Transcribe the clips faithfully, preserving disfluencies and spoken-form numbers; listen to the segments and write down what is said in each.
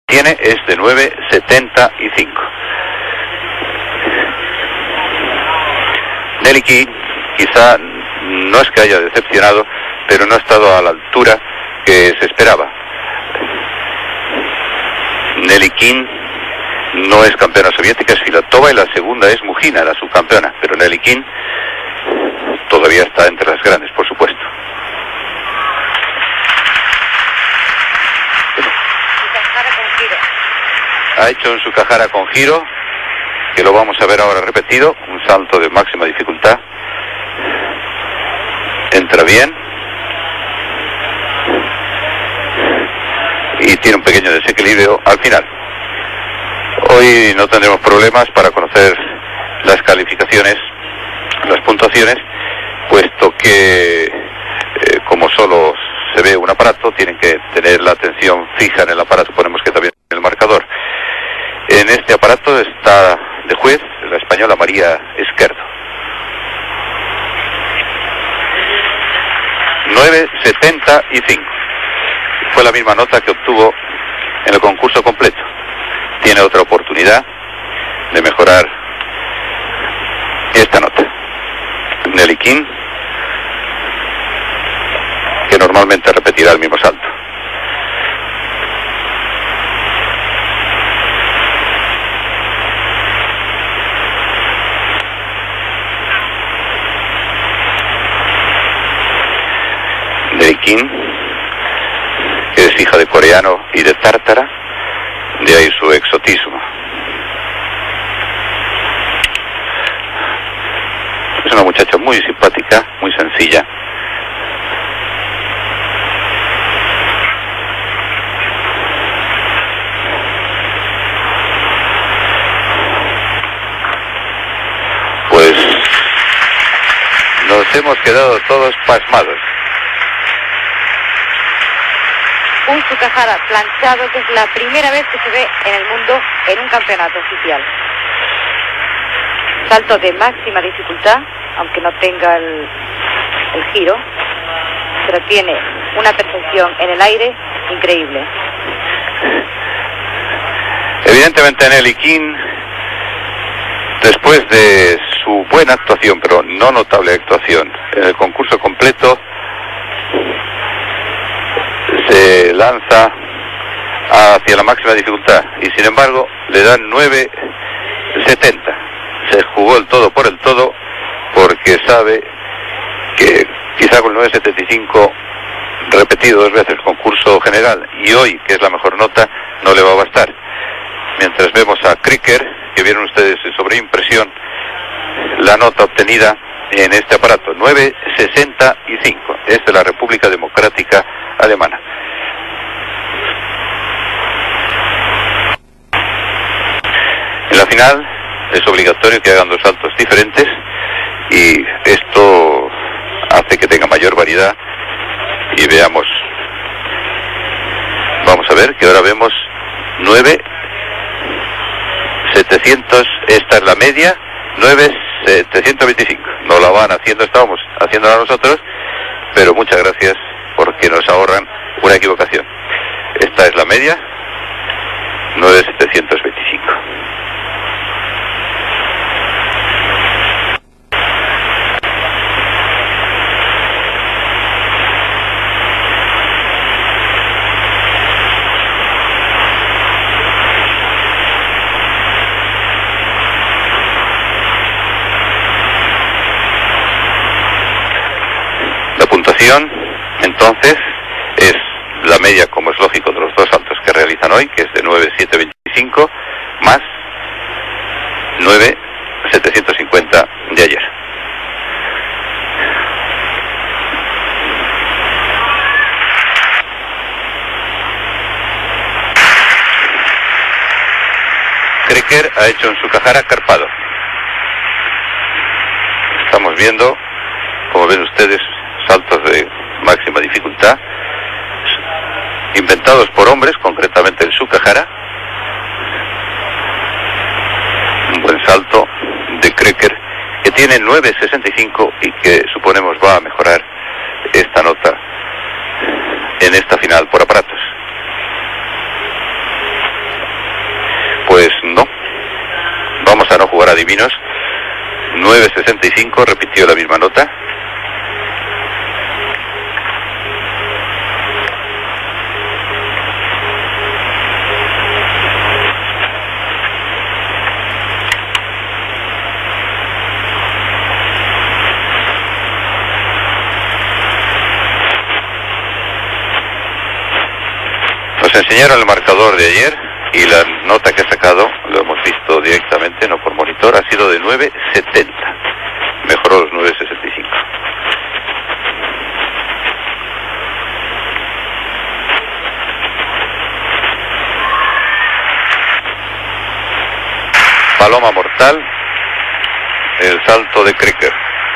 tiene es de nueve setenta y cinco. Nelly King quizá no es que haya decepcionado, pero no ha estado a la altura que se esperaba. Nelly King no es campeona soviética, es Filatova, y la segunda es Mujina, la subcampeona, pero Nelly King todavía está entre las grandes, por supuesto. Ha hecho un Sukahara con giro, que lo vamos a ver ahora repetido, un salto de máxima dificultad. Entra bien. Y tiene un pequeño desequilibrio al final. Hoy no tendremos problemas para conocer las calificaciones, las puntuaciones, puesto que eh, como solo se ve un aparato, tienen que tener la atención fija en el aparato, ponemos que también en el marcador. En este aparato está de juez la española María Esquerdo. nueve setenta y cinco. Fue la misma nota que obtuvo en el concurso completo. Tiene otra oportunidad de mejorar esta nota. Nelly King, que normalmente repetirá el mismo salto. Nelly King, que es hija de coreano y de tártara, de ahí su exotismo. Es una muchacha muy simpática, muy sencilla. Pues nos hemos quedado todos pasmados. Un Sukahara planchado, que es la primera vez que se ve en el mundo en un campeonato oficial. Salto de máxima dificultad, aunque no tenga el, el giro, pero tiene una perfección en el aire increíble. Evidentemente Nelly King, después de su buena actuación, pero no notable actuación, en el concurso completo, se lanza hacia la máxima dificultad y sin embargo le dan nueve setenta. Se jugó el todo por el todo, porque sabe que quizá con el nueve setenta y cinco repetido dos veces el concurso general y hoy, que es la mejor nota, no le va a bastar. Mientras vemos a Kricker, que vieron ustedes sobre impresión la nota obtenida en este aparato, nueve sesenta y cinco, es de la República Democrática Alemana. En la final es obligatorio que hagan dos saltos diferentes y esto hace que tenga mayor variedad. Y veamos, vamos a ver que ahora vemos nueve setecientos, esta es la media, nueve setecientos veinticinco. No la van haciendo, estábamos haciéndola nosotros, pero muchas gracias porque nos ahorran una equivocación. Esta es la media, nueve setecientos veinticinco. La puntuación entonces es la media, como es lógico, de los dos saltos que realizan hoy, que es de nueve setecientos veinticinco más nueve setecientos cincuenta de ayer. Kricker ha hecho un Sukahara carpado. Estamos viendo, como ven ustedes, saltos de máxima dificultad inventados por hombres, concretamente el Sukahara. Un buen salto de Kricker, que tiene nueve sesenta y cinco y que suponemos va a mejorar esta nota en esta final por aparatos. ahora divinos. nueve sesenta y cinco, repitió la misma nota. Nos enseñaron el marcador de ayer y la nota que ha sacado, lo hemos visto directamente, no por monitor, ha sido de nueve setenta. Mejoró los nueve sesenta y cinco. Paloma mortal, el salto de Kreker.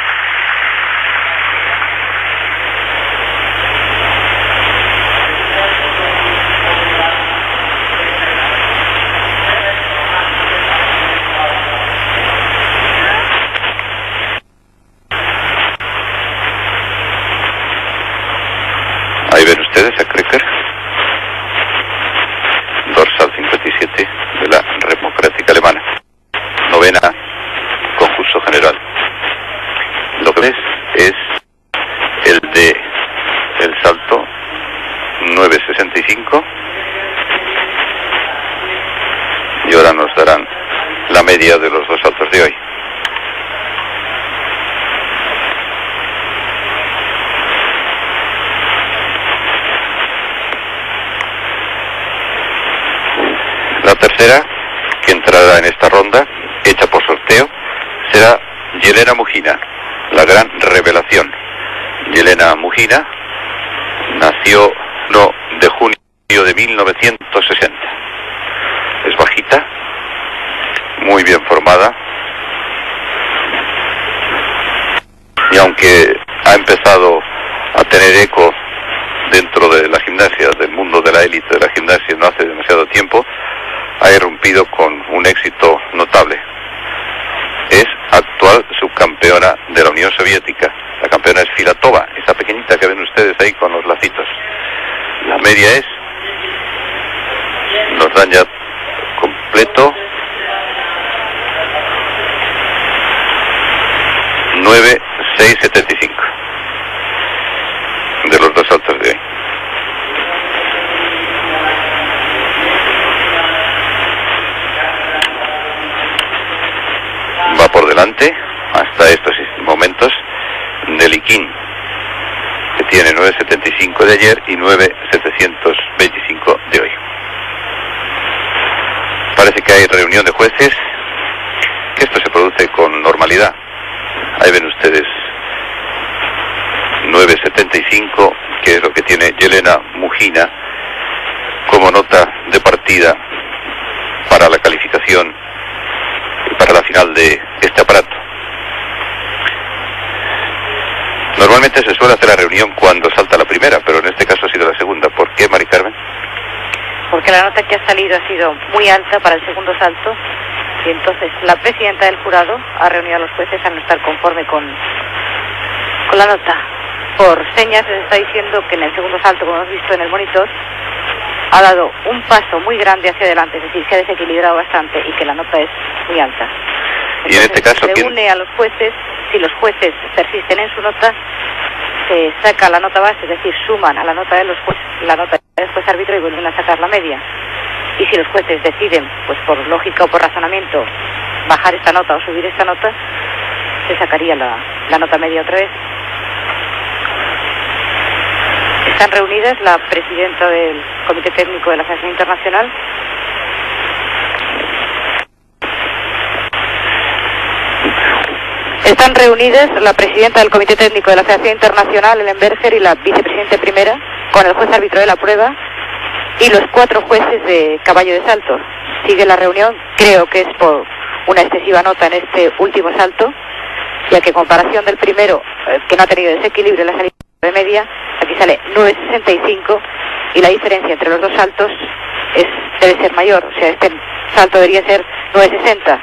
Ahí ven ustedes a Kreker, dorsal cincuenta y siete de la Democrática Alemana, novena concurso general. Lo que ves es el de el salto nueve sesenta y cinco y ahora nos darán la media de los dos saltos de hoy. La tercera, que entrará en esta ronda, hecha por sorteo, será Yelena Mujina, la gran revelación. Yelena Mujina nació no de junio de mil novecientos sesenta. Es bajita, muy bien formada, y aunque ha empezado a tener eco dentro de la gimnasia, del mundo de la élite de la gimnasia no hace demasiado tiempo, ha irrumpido con un éxito notable. Es actual subcampeona de la Unión Soviética. La campeona es Filatova, esa pequeñita que ven ustedes ahí con los lacitos. La media es, nos dan ya completo, nueve seis setenta y cinco de los dos saltos de hoy. Va por delante hasta estos momentos Nelikin, que tiene nueve setenta y cinco de ayer y nueve setecientos veinticinco de hoy. Parece que hay reunión de jueces, que esto se produce con normalidad. Ahí ven ustedes nueve setenta y cinco, que es lo que tiene Yelena Mujina como nota de partida para la calificación y para la final de este aparato. Normalmente se suele hacer la reunión cuando salta la primera, pero en este caso ha sido la segunda. ¿Por qué, Mari Carmen? Porque la nota que ha salido ha sido muy alta para el segundo salto, y entonces la presidenta del jurado ha reunido a los jueces a no estar conforme con, con la nota. Por señas les está diciendo que en el segundo salto, como hemos visto en el monitor, ha dado un paso muy grande hacia adelante, es decir, se ha desequilibrado bastante y que la nota es muy alta. Entonces, y en este caso, se ¿quién? une a los jueces. Si los jueces persisten en su nota, se saca la nota base, es decir, suman a la nota de los jueces, la nota del juez árbitro y vuelven a sacar la media. Y si los jueces deciden, pues por lógica o por razonamiento, bajar esta nota o subir esta nota, se sacaría la, la nota media otra vez. Están reunidas la presidenta del Comité Técnico de la Federación Internacional, Están reunidas la presidenta del Comité Técnico de la Federación Internacional, Ellen Berger, y la vicepresidenta primera, con el juez árbitro de la prueba, y los cuatro jueces de caballo de salto. Sigue la reunión, creo que es por una excesiva nota en este último salto, ya que en comparación del primero, eh, que no ha tenido desequilibrio en la salida de media, aquí sale nueve sesenta y cinco, y la diferencia entre los dos saltos es, debe ser mayor, o sea, este salto debería ser nueve sesenta.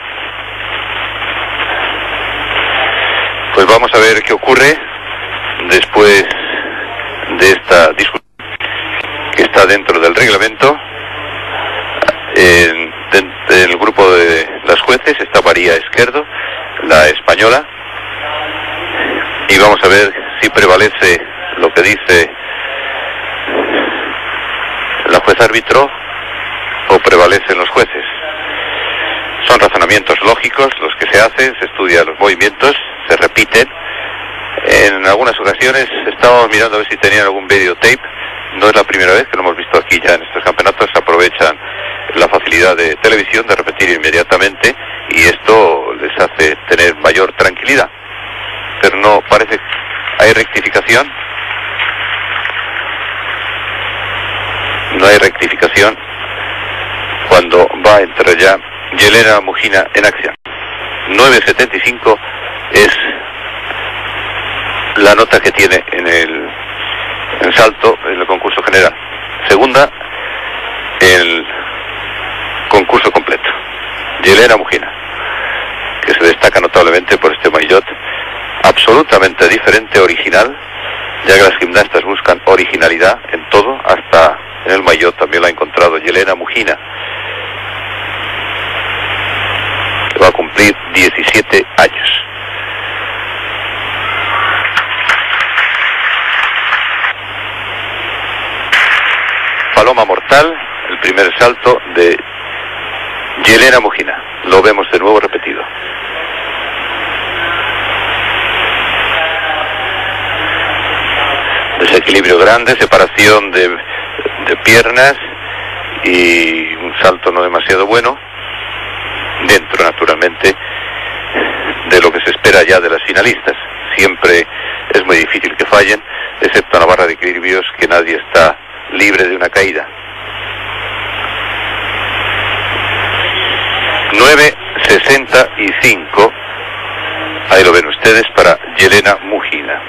Pues vamos a ver qué ocurre después de esta discusión que está dentro del reglamento. En, en el grupo de las jueces jueces. Está María Esquerdo, la española, y vamos a ver si prevalece lo que dice la juez árbitro o prevalecen los jueces. Son razonamientos lógicos los que se hacen, se estudian los movimientos, se repiten. En algunas ocasiones estábamos mirando a ver si tenían algún videotape. No es la primera vez que lo hemos visto aquí ya en estos campeonatos. Aprovechan la facilidad de televisión de repetir inmediatamente y esto les hace tener mayor tranquilidad. Pero no parece... ¿Hay rectificación? No hay rectificación cuando va a entrar ya Yelena Mujina en acción. nueve setenta y cinco es la nota que tiene en el en salto en el concurso general. Segunda, el concurso completo. Yelena Mujina, que se destaca notablemente por este maillot absolutamente diferente, original, ya que las gimnastas buscan originalidad en todo, hasta en el maillot también la ha encontrado Yelena Mujina, que va a cumplir diecisiete años. Paloma mortal, el primer salto de Yelena Mujina. Lo vemos de nuevo repetido. Desequilibrio grande, separación de, de piernas y un salto no demasiado bueno, dentro naturalmente de lo que se espera ya de las finalistas. Siempre es muy difícil que fallen, excepto en la barra de equilibrios, que nadie está libre de una caída. nueve sesenta y cinco, ahí lo ven ustedes, para Yelena Mujina.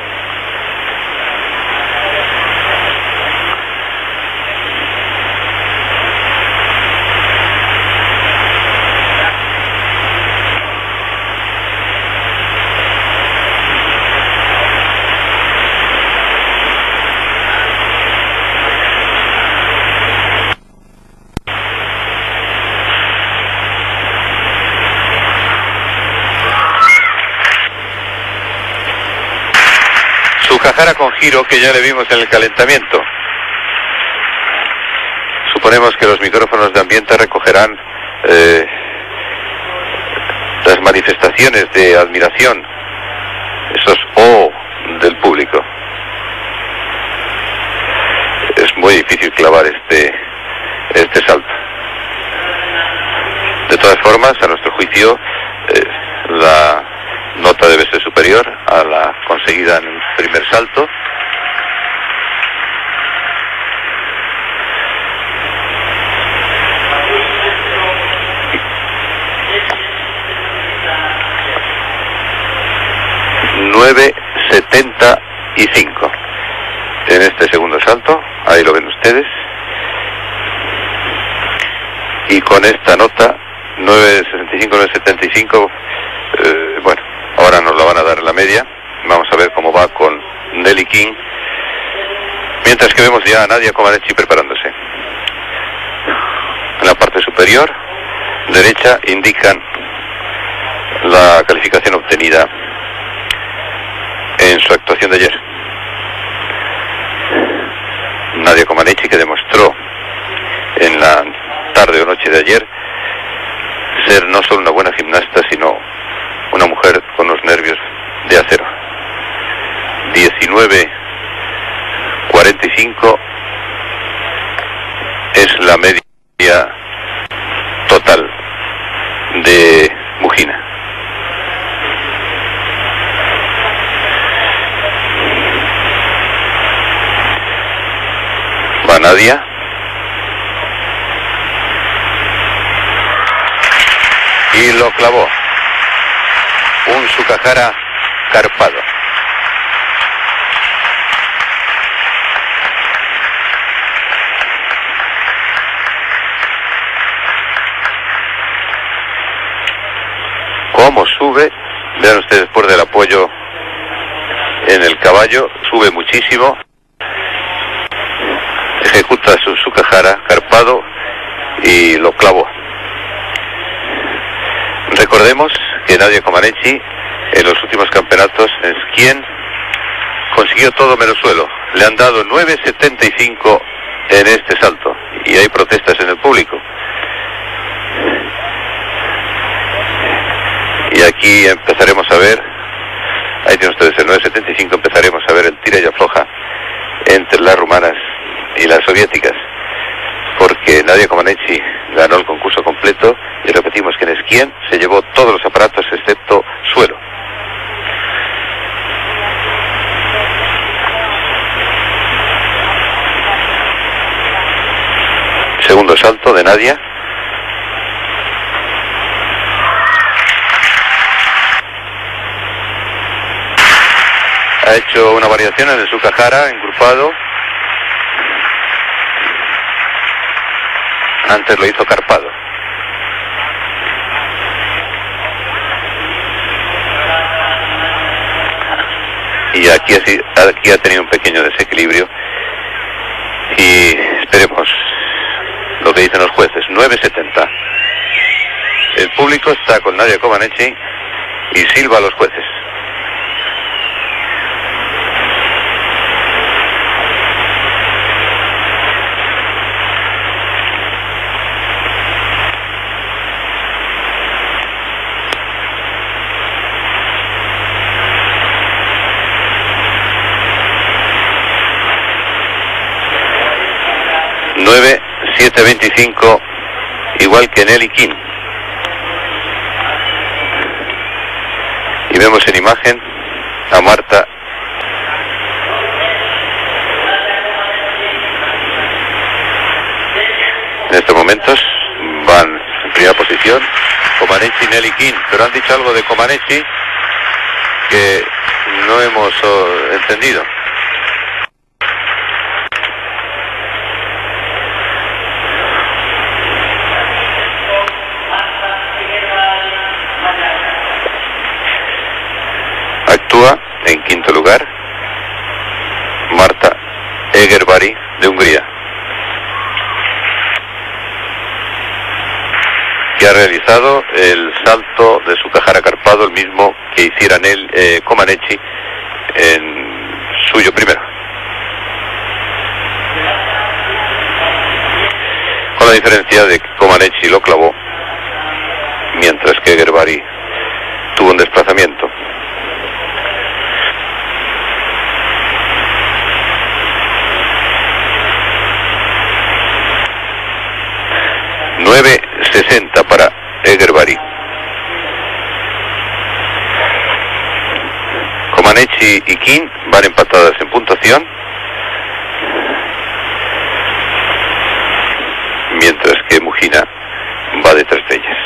Sukahara con giro, que ya le vimos en el calentamiento. Suponemos que los micrófonos de ambiente recogerán eh, las manifestaciones de admiración, esos oh del público. Es muy difícil clavar este, este salto. De todas formas, a nuestro juicio, eh, la nota debe ser superior a la conseguida en el primer salto. nueve setenta y cinco en este segundo salto, ahí lo ven ustedes, y con esta nota nueve sesenta y cinco, nueve setenta y cinco, eh, bueno, ahora nos la van a dar en la media. Vamos a ver cómo va con Nelly King, mientras que vemos ya a Nadia Comaneci preparándose. En la parte superior derecha indican la calificación obtenida en su actuación de ayer. Nadia Comaneci, que demostró en la tarde o noche de ayer ser no solo una buena gimnasta, sino una mujer con los nervios de acero. diecinueve cuarenta y cinco es la media total de Mujina. Va Nadia. Y lo clavó. Un Sukahara carpado. Cómo sube, vean ustedes después del apoyo en el caballo, sube muchísimo, ejecuta su Sukahara carpado y lo clavó. Recordemos que Nadia Comaneci en los últimos campeonatos es quien consiguió todo menos suelo. Le han dado nueve setenta y cinco en este salto y hay protestas en el público. Y aquí empezaremos a ver, ahí tienen ustedes el nueve setenta y cinco, empezaremos a ver el tira y afloja entre las rumanas y las soviéticas, porque Nadia Comaneci ganó el concurso completo y repetimos que en esquí se llevó todos los aparatos excepto suelo. Segundo salto de Nadia. Ha hecho una variación en el Sukahara, engrupado. Antes lo hizo carpado. Y aquí, así, aquí ha tenido un pequeño desequilibrio. Y esperemos lo que dicen los jueces. nueve setenta. El público está con Nadia Comaneci y silba a los jueces. nueve siete veinticinco, igual que Nelly King. Y vemos en imagen a Marta en estos momentos. Van en primera posición Comaneci y Nelly King, pero han dicho algo de Comaneci que no hemos oh, entendido. Actúa en quinto lugar Marta Egerbari de Hungría, que ha realizado el salto de Sukahara carpado, el mismo que hiciera Nel, eh, Comaneci en suyo primero, con la diferencia de que Comaneci lo clavó mientras que Egerbari tuvo un desplazamiento. nueve sesenta para Egerbari. Comaneci y King van empatadas en puntuación, mientras que Mujina va detrás de ellas.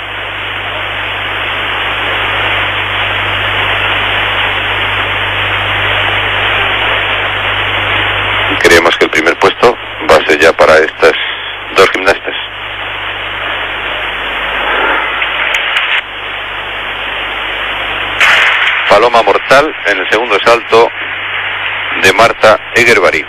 Creemos que el primer puesto va a ser ya para estas dos gimnastas. Paloma mortal en el segundo salto de Marta Egerbari.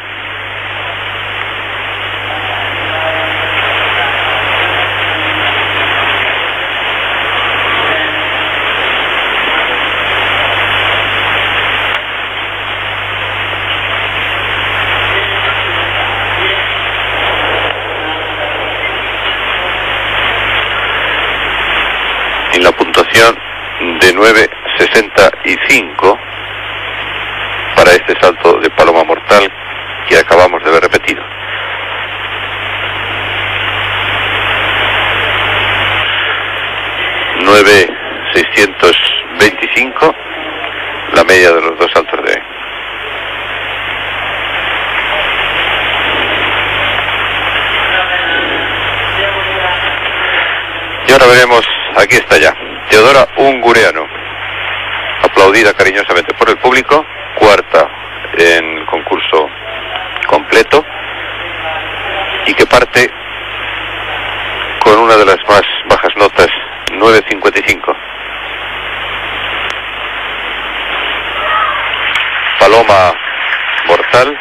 Y la puntuación de nueve sesenta y cinco para este salto de paloma mortal que acabamos de ver repetido. nueve seiscientos veinticinco la media de los dos saltos de hoy. Y ahora veremos, aquí está ya, Teodora Ungureanu, aplaudida cariñosamente por el público, cuarta en el concurso completo, y que parte con una de las más bajas notas, nueve cincuenta y cinco. Paloma mortal.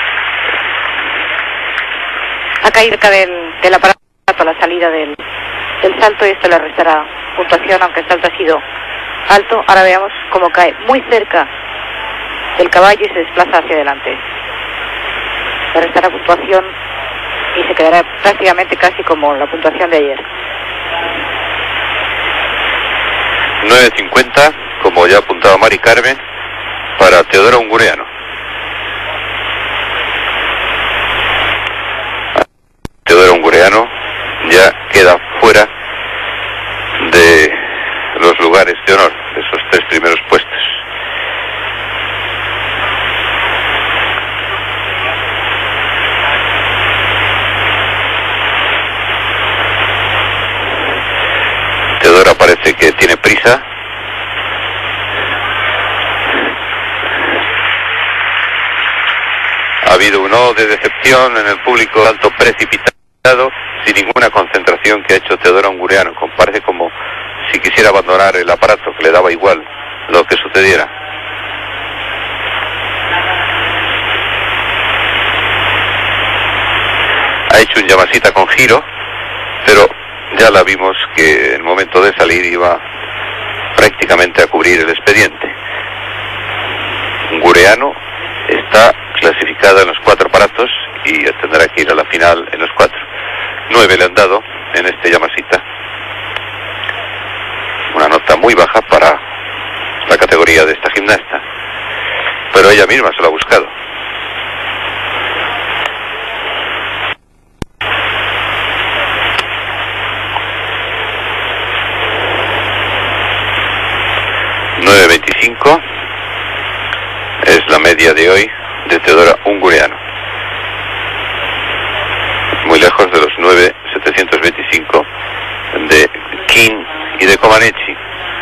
Ha caído cerca del, del aparato a la salida del, el salto y esto le restará puntuación, aunque el salto ha sido alto. Ahora veamos cómo cae muy cerca del caballo y se desplaza hacia adelante. Le restará puntuación y se quedará prácticamente casi como la puntuación de ayer. nueve cincuenta, como ya apuntaba Mari Carmen, para Teodoro Ungureanu. Teodoro Ungureanu ya queda fuera de los lugares de honor, de esos tres primeros puestos. Teodoro parece que tiene prisa. Ha habido un no de decepción en el público, alto precipitado, sin ninguna concentración que ha hecho Teodoro Ungureanu. Parece como si quisiera abandonar el aparato, que le daba igual lo que sucediera. Ha hecho un Yamasita con giro, pero ya la vimos que en el momento de salir iba prácticamente a cubrir el expediente. Ungureanu está clasificada en los cuatro aparatos y tendrá que ir a la final en los cuatro. Nueve le han dado en este Yamasita. Una nota muy baja para la categoría de esta gimnasta, pero ella misma se lo ha buscado. nueve veinticinco es la media de hoy de Teodoro Ungureanu, muy lejos de los nueve setecientos veinticinco de King y de Comaneci,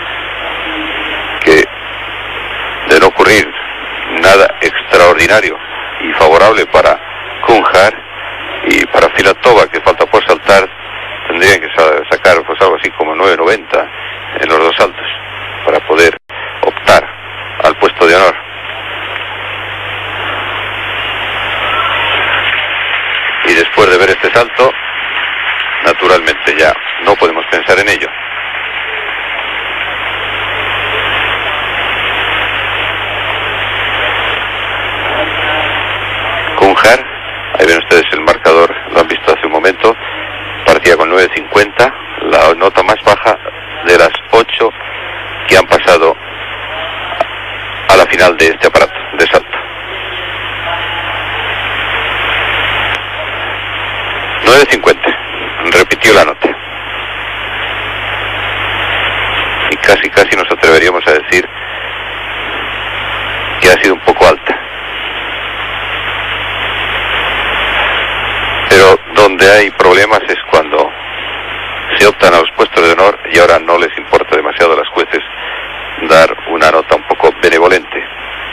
que de no ocurrir nada extraordinario y favorable para Kunjar y para Filatova, que falta por saltar, tendrían que sacar pues algo así como nueve noventa en los dos saltos para poder optar al puesto de honor. Y después de ver este salto, naturalmente ya no podemos pensar en ello. Kunjar, ahí ven ustedes el marcador, lo han visto hace un momento, partía con nueve cincuenta, la nota más baja de las ocho que han pasado a la final de este aparato de salto. nueve cincuenta, repitió la nota. Y casi casi nos atreveríamos a decir que ha sido un poco alta. Pero donde hay problemas es cuando se optan a los puestos de honor y ahora no les importa demasiado a las jueces dar una nota un poco benevolente.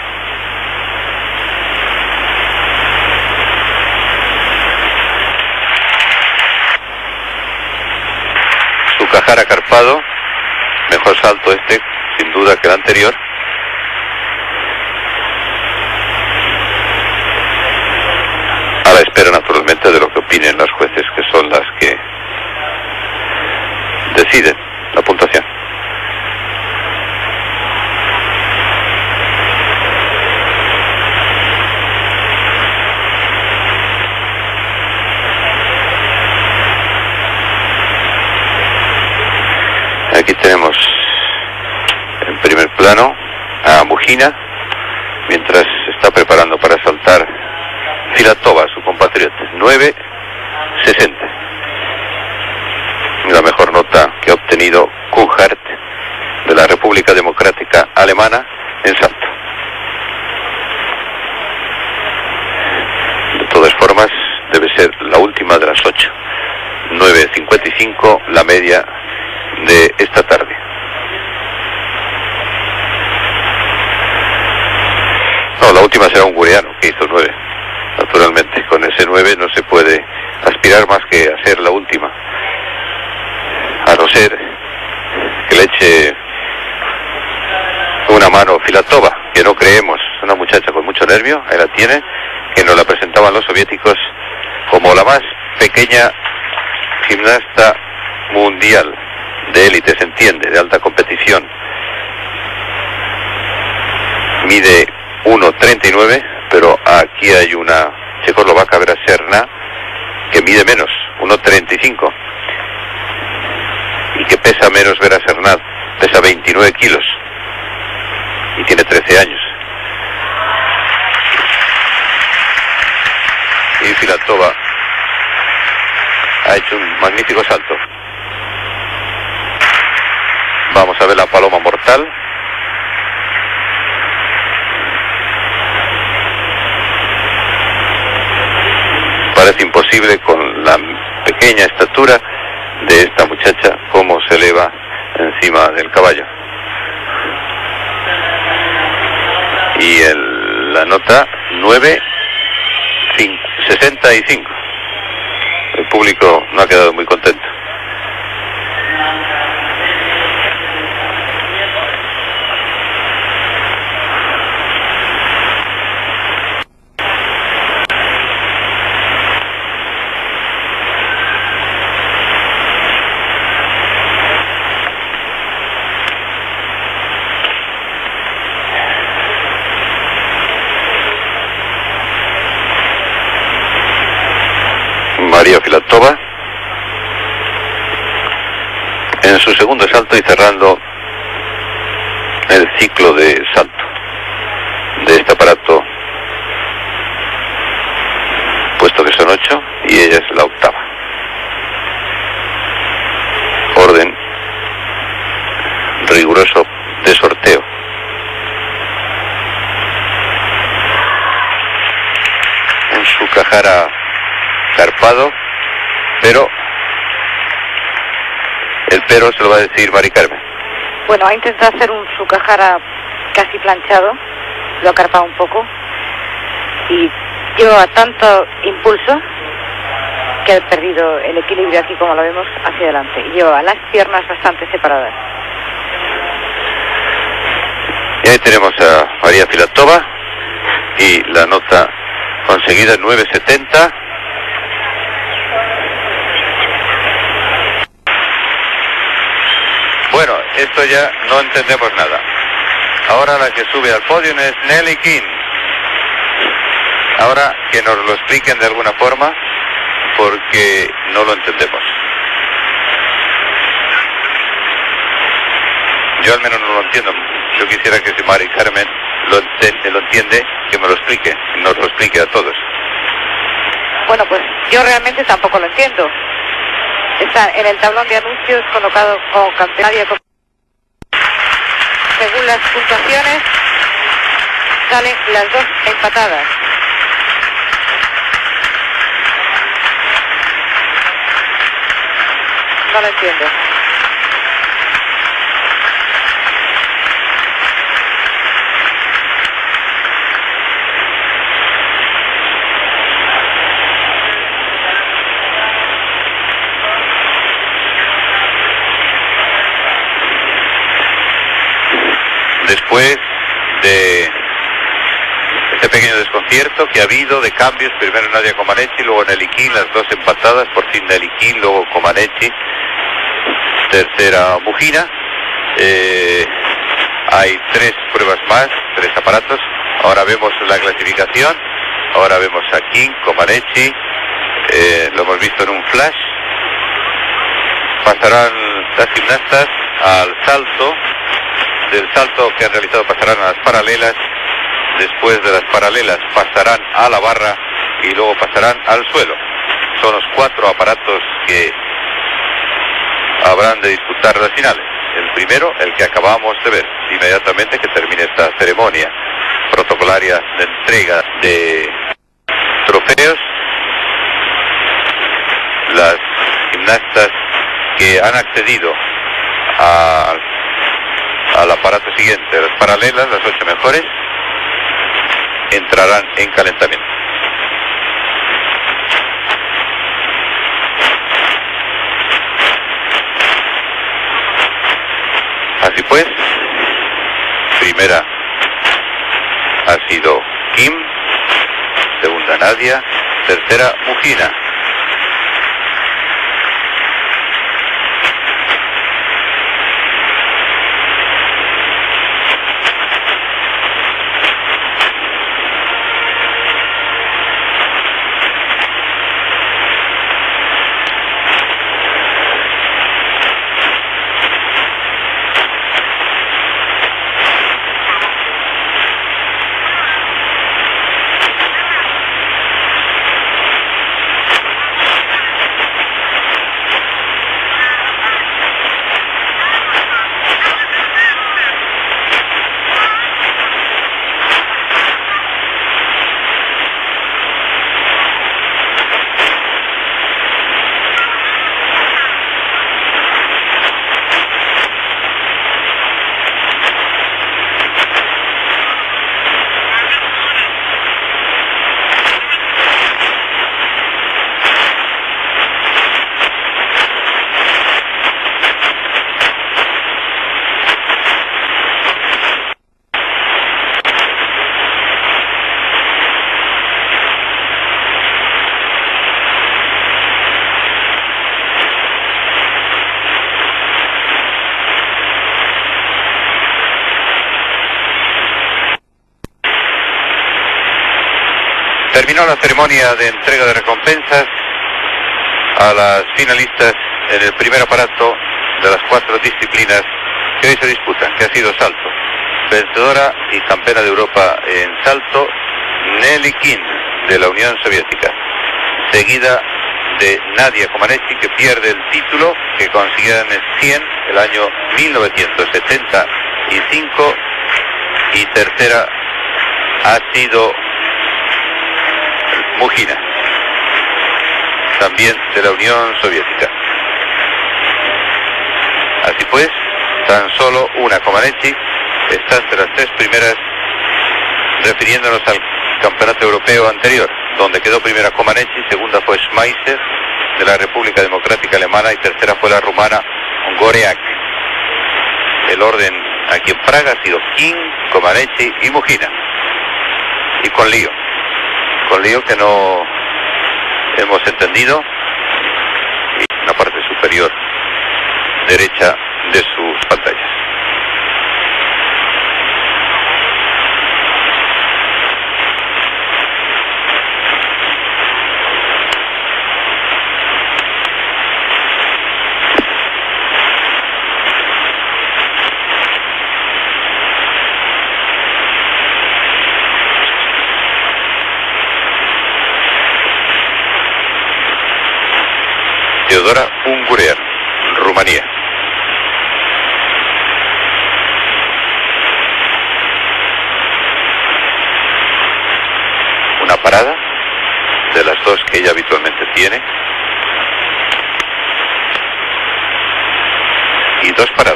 Sukahara Carpado, mejor salto este, sin duda, que el anterior. A la espera, naturalmente, de lo que opinen las jueces, que son las que deciden la puntuación. Aquí tenemos en primer plano a Mujina, mientras se está preparando para saltar Filatova, su compatriota. nueve sesenta. La mejor nota que ha obtenido Kunhart de la República Democrática Alemana en salto. De todas formas, debe ser la última de las ocho. nueve cincuenta y cinco, la media de esta tarde. No, la última será Ungureanu, que hizo nueve. Naturalmente, con ese nueve no se puede aspirar más que a ser la última. A no ser que le eche una mano Filatova, que no creemos, una muchacha con mucho nervio, ahí la tiene, que nos la presentaban los soviéticos como la más pequeña gimnasta mundial, de élite, se entiende, de alta competición. Mide uno treinta y nueve, pero aquí hay una checoslovaca, Vera Serna, que mide menos, uno treinta y cinco, y que pesa menos. Vera Serna pesa veintinueve kilos y tiene trece años. Y Filatova ha hecho un magnífico salto. Vamos a ver la paloma mortal. Parece imposible con la pequeña estatura de esta muchacha cómo se eleva encima del caballo. Y el, la nota nueve sesenta y cinco. El público no ha quedado muy contento. María Filatova en su segundo salto y cerrando el ciclo de salto de este aparato, puesto que son ocho y ella es la octava. Orden riguroso de sorteo. Un Sukahara zarpado, pero el pero se lo va a decir Mari Carmen. Bueno, ha intentado hacer un Sukahara casi planchado, lo ha carpado un poco y lleva tanto impulso que ha perdido el equilibrio aquí, como lo vemos, hacia adelante, y lleva las piernas bastante separadas. Y ahí tenemos a María Filatova y la nota conseguida nueve setenta. Bueno, esto ya no entendemos nada. Ahora la que sube al podio es Nelly King. Ahora que nos lo expliquen de alguna forma, porque no lo entendemos. Yo al menos no lo entiendo. Yo quisiera que si Mari Carmen lo, ent lo entiende, que me lo explique, que nos lo explique a todos. Bueno, pues yo realmente tampoco lo entiendo. Está en el tablón de anuncios colocado como campeona. Según las puntuaciones, salen las dos empatadas. No lo entiendo. Después de este pequeño desconcierto que ha habido de cambios, primero Nadia Comaneci, luego Nelly King, las dos empatadas, por fin Nelly King, luego Comaneci, tercera Mujina. Eh, hay tres pruebas más, tres aparatos. Ahora vemos la clasificación, ahora vemos a King, Comaneci, eh, lo hemos visto en un flash. Pasarán las gimnastas al salto. Del salto que han realizado pasarán a las paralelas, después de las paralelas pasarán a la barra y luego pasarán al suelo. Son los cuatro aparatos que habrán de disputar las finales. El primero, el que acabamos de ver, inmediatamente que termine esta ceremonia protocolaria de entrega de trofeos. Las gimnastas que han accedido a al aparato siguiente, las paralelas, las ocho mejores, entrarán en calentamiento. Así pues, primera ha sido Kim, segunda Nadia, tercera Mujina. Terminó la ceremonia de entrega de recompensas a las finalistas en el primer aparato de las cuatro disciplinas que hoy se disputan, que ha sido salto. Vencedora y campeona de Europa en salto, Nelly King, de la Unión Soviética, seguida de Nadia Comaneci, que pierde el título que consiguió en el cien el año mil novecientos setenta y cinco, y tercera ha sido Mujina, también de la Unión Soviética. Así pues, tan solo una Comaneci está entre las tres primeras, refiriéndonos al campeonato europeo anterior, donde quedó primera Comaneci, segunda fue Schmeisser de la República Democrática Alemana y tercera fue la rumana Goreac. El orden aquí en Praga ha sido King, Comaneci y Mujina, y con lío, con lío que no hemos entendido, y una parte superior derecha de sus pantallas. Teodora Ungureanu, Rumanía. Una parada de las dos que ella habitualmente tiene y dos paradas.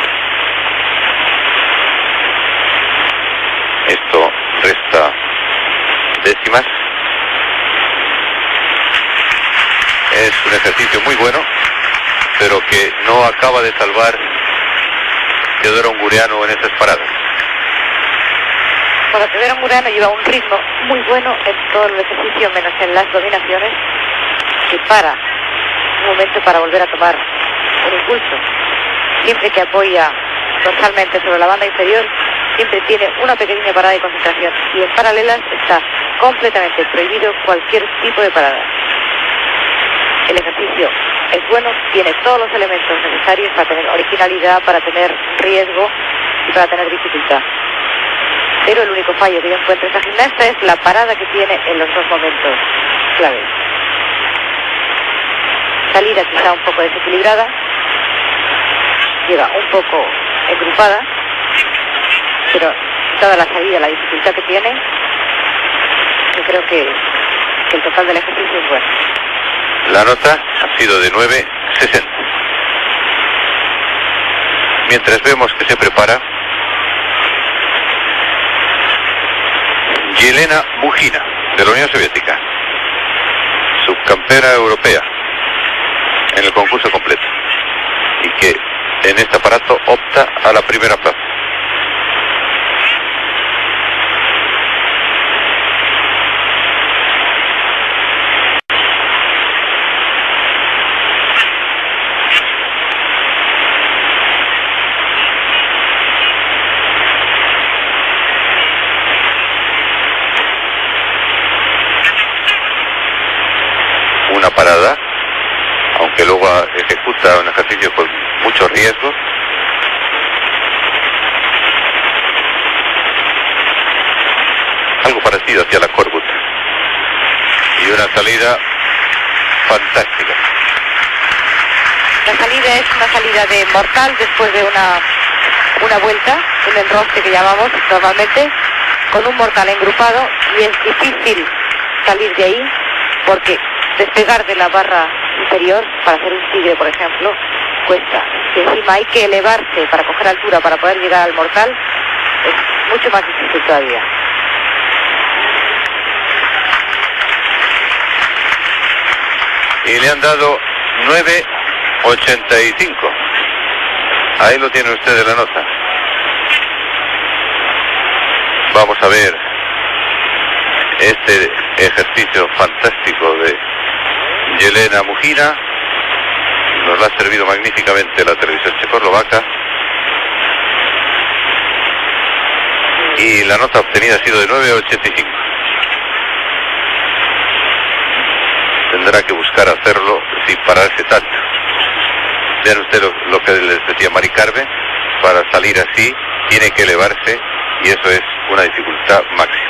Esto resta décimas. Es un ejercicio muy bueno, pero que no acaba de salvar Teodora Ungureanu en esas paradas. Bueno, Teodora Ungureanu lleva un ritmo muy bueno en todo el ejercicio, menos en las dominaciones, que para un momento para volver a tomar un impulso. Siempre que apoya dorsalmente sobre la banda inferior, siempre tiene una pequeña parada de concentración, y en paralelas está completamente prohibido cualquier tipo de parada. El ejercicio es bueno, tiene todos los elementos necesarios para tener originalidad, para tener riesgo y para tener dificultad. Pero el único fallo que yo encuentro en esta gimnasta es la parada que tiene en los dos momentos claves. Salida quizá un poco desequilibrada, llega un poco engrupada, pero toda la salida, la dificultad que tiene, yo creo que, que el total del ejercicio es bueno. La nota ha sido de nueve sesenta. Mientras vemos que se prepara Yelena Mujina, de la Unión Soviética, subcampeona europea en el concurso completo, y que en este aparato opta a la primera plaza. Parada, aunque luego ejecuta un ejercicio con mucho riesgo. Algo parecido hacia la Korbut. Y una salida fantástica. La salida es una salida de mortal después de una, una vuelta, un enrosque que llamamos normalmente, con un mortal engrupado, y es difícil salir de ahí porque despegar de la barra inferior para hacer un tigre, por ejemplo, cuesta. Si encima hay que elevarse para coger altura para poder llegar al mortal, es mucho más difícil todavía. Y le han dado nueve ochenta y cinco. Ahí lo tiene usted de la nota. Vamos a ver este ejercicio fantástico de Yelena Mujina. Nos lo ha servido magníficamente la televisión checoslovaca, y la nota obtenida ha sido de nueve ochenta y cinco. tendrá que buscar hacerlo sin pararse tanto. Vean ustedes lo, lo que les decía Mari Carmen, para salir así tiene que elevarse y eso es una dificultad máxima.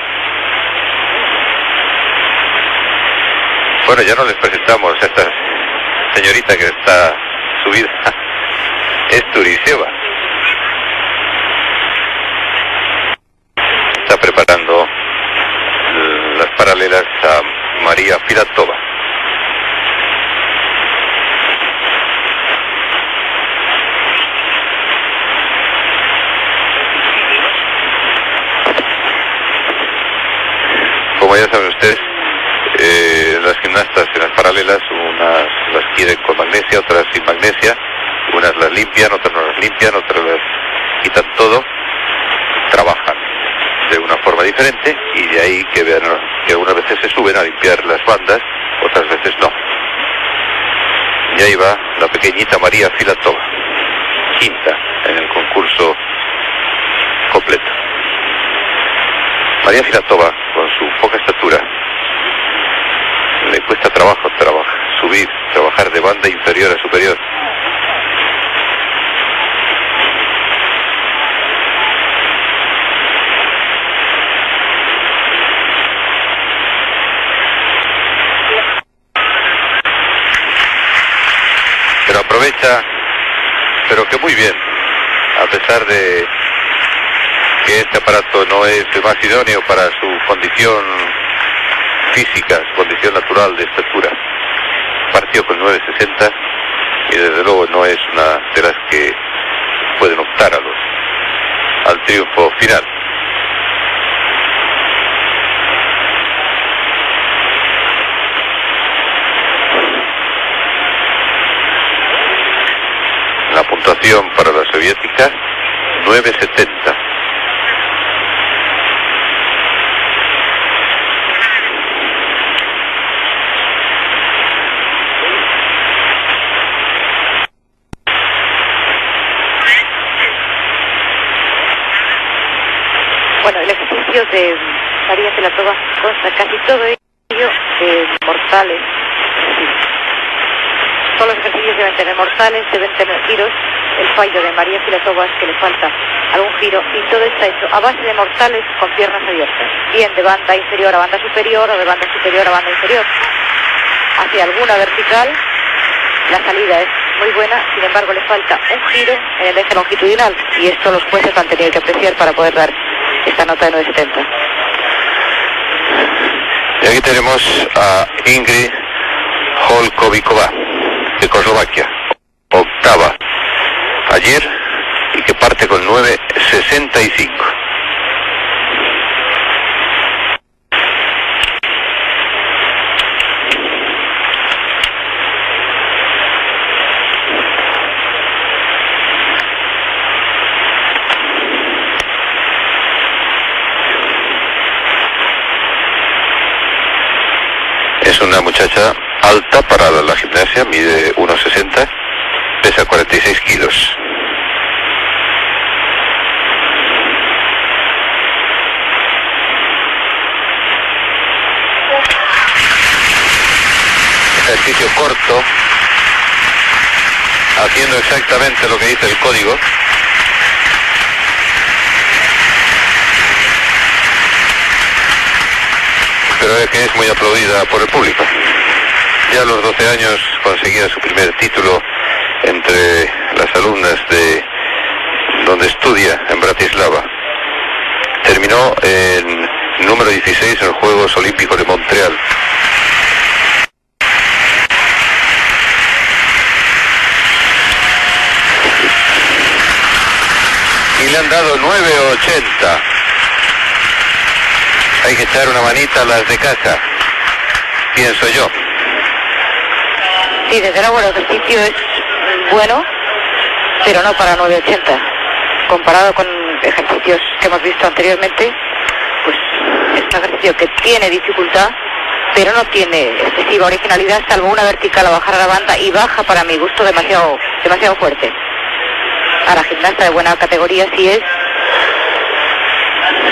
Bueno, ya no les presentamos a esta señorita que está subida, es Turiseva. Está preparando las paralelas a María Filatova. Como ya saben ustedes, eh, las gimnastas en las paralelas, unas las quieren con magnesia, otras sin magnesia, unas las limpian, otras no las limpian, otras las quitan todo, trabajan de una forma diferente y de ahí que vean que algunas veces se suben a limpiar las bandas, otras veces no. Y ahí va la pequeñita María Filatova, quinta en el concurso completo. María Filatova, con su poca estatura, le cuesta trabajo trabajar, subir, trabajar de banda inferior a superior. Pero aprovecha, pero que muy bien, a pesar de que este aparato no es el más idóneo para su condición física, su condición natural de estatura. Partió con nueve sesenta y desde luego no es una de las que pueden optar a los, al triunfo final. La puntuación para la soviética, nueve setenta. Bueno, el ejercicio de María Filatova consta casi todo ello de mortales. Sí. Todos los ejercicios deben tener mortales, deben tener giros. El fallo de María Filatova es que le falta algún giro y todo está hecho a base de mortales con piernas abiertas. Bien de banda inferior a banda superior o de banda superior a banda inferior. Hacia alguna vertical, la salida es muy buena, sin embargo le falta un giro en el eje longitudinal y esto los jueces han tenido que apreciar para poder dar esta nota de nueve setenta. Y aquí tenemos a Ingrid Holkovikova, de Checoslovaquia, octava ayer y que parte con nueve sesenta y cinco. Es una muchacha alta para la gimnasia, mide uno sesenta, pesa cuarenta y seis kilos. Ejercicio corto, haciendo exactamente lo que dice el código. Pero es que es muy aplaudida por el público. Ya a los doce años conseguía su primer título entre las alumnas de donde estudia, en Bratislava. Terminó en número dieciséis en los Juegos Olímpicos de Montreal. Y le han dado nueve ochenta. Hay que echar una manita a las de casa, pienso yo. Sí, desde luego el ejercicio es bueno, pero no para nueve ochenta. Comparado con ejercicios que hemos visto anteriormente, pues es un ejercicio que tiene dificultad, pero no tiene excesiva originalidad, salvo una vertical a bajar a la banda y baja para mi gusto demasiado, demasiado fuerte. A la gimnasta de buena categoría sí es,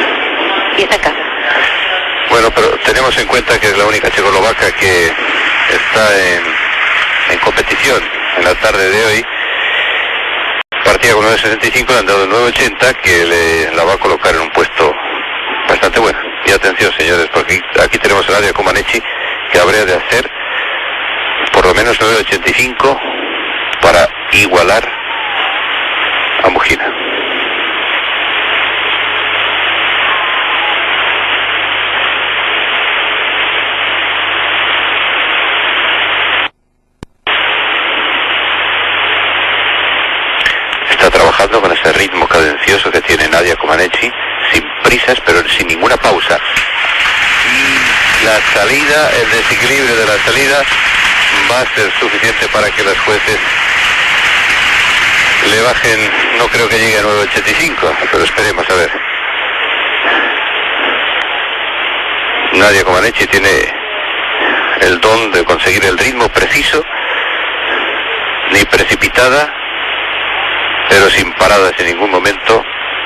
y está en casa. Bueno, pero tenemos en cuenta que es la única checoslovaca que está en, en competición en la tarde de hoy. Partía con nueve sesenta y cinco, le han dado nueve ochenta, que le, la va a colocar en un puesto bastante bueno. Y atención, señores, porque aquí tenemos a Nadia Comaneci, que habría de hacer por lo menos nueve ochenta y cinco para igualar a Mujina. Está trabajando con ese ritmo cadencioso que tiene Nadia Comaneci, sin prisas pero sin ninguna pausa. Y la salida, el desequilibrio de la salida va a ser suficiente para que los jueces le bajen. No creo que llegue a nueve ochenta y cinco, pero esperemos a ver. Nadia Comaneci tiene el don de conseguir el ritmo preciso, ni precipitada, pero sin paradas en ningún momento.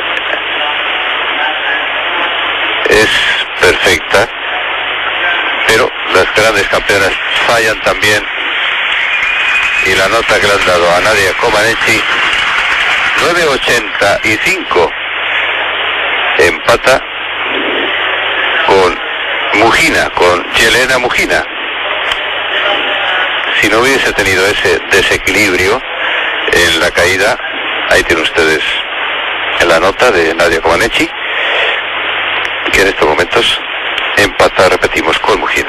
Es perfecta, pero las grandes campeonas fallan también, y la nota que le han dado a Nadia Comaneci, nueve ochenta y cinco, empata con Mujina, con Jelena Mujina. Si no hubiese tenido ese desequilibrio en la caída, ahí tienen ustedes en la nota de Nadia Comaneci, que en estos momentos empata, repetimos, con Mujina.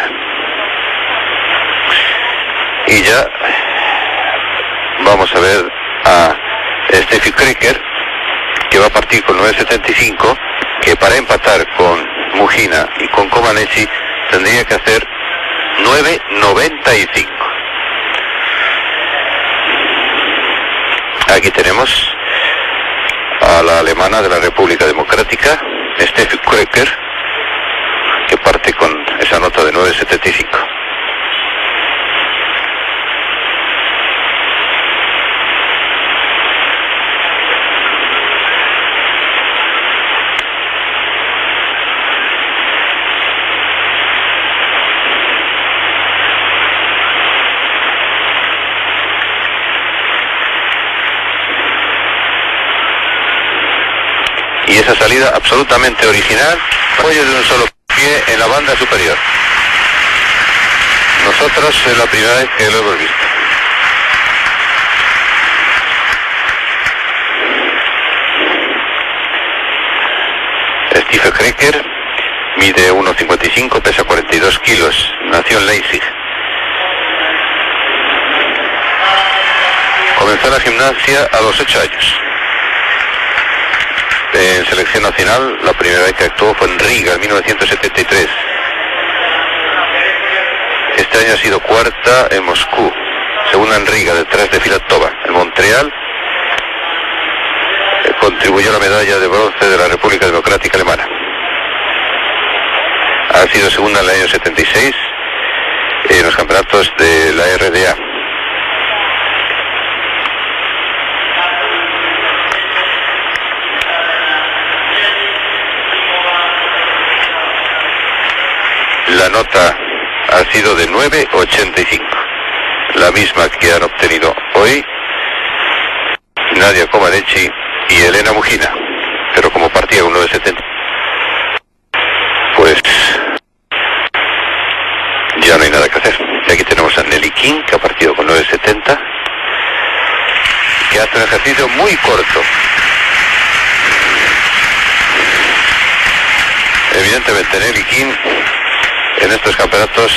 Y ya vamos a ver a Steffi Krecker, que va a partir con nueve setenta y cinco, que para empatar con Mujina y con Comaneci tendría que hacer nueve noventa y cinco. Aquí tenemos a la alemana de la República Democrática, Steffi Krecker, que parte con esa nota de nueve setenta y cinco. Y esa salida absolutamente original, apoyo de un solo pie en la banda superior. Nosotros es la primera vez que lo hemos visto. Steffi Krecker mide uno cincuenta y cinco, pesa cuarenta y dos kilos, nació en Leipzig. Comenzó la gimnasia a los ocho años. En selección nacional, la primera vez que actuó fue en Riga, en mil novecientos setenta y tres. Este año ha sido cuarta en Moscú, segunda en Riga, detrás de Filatova. En Montreal eh, contribuyó a la medalla de bronce de la República Democrática Alemana. Ha sido segunda en el año setenta y seis en los campeonatos de la R D A. La nota ha sido de nueve ochenta y cinco, la misma que han obtenido hoy Nadia Comaneci y Jelena Mujina, pero como partía con nueve setenta, pues ya no hay nada que hacer. Y aquí tenemos a Nelly King, que ha partido con nueve setenta, que hace un ejercicio muy corto. Evidentemente Nelly King en estos campeonatos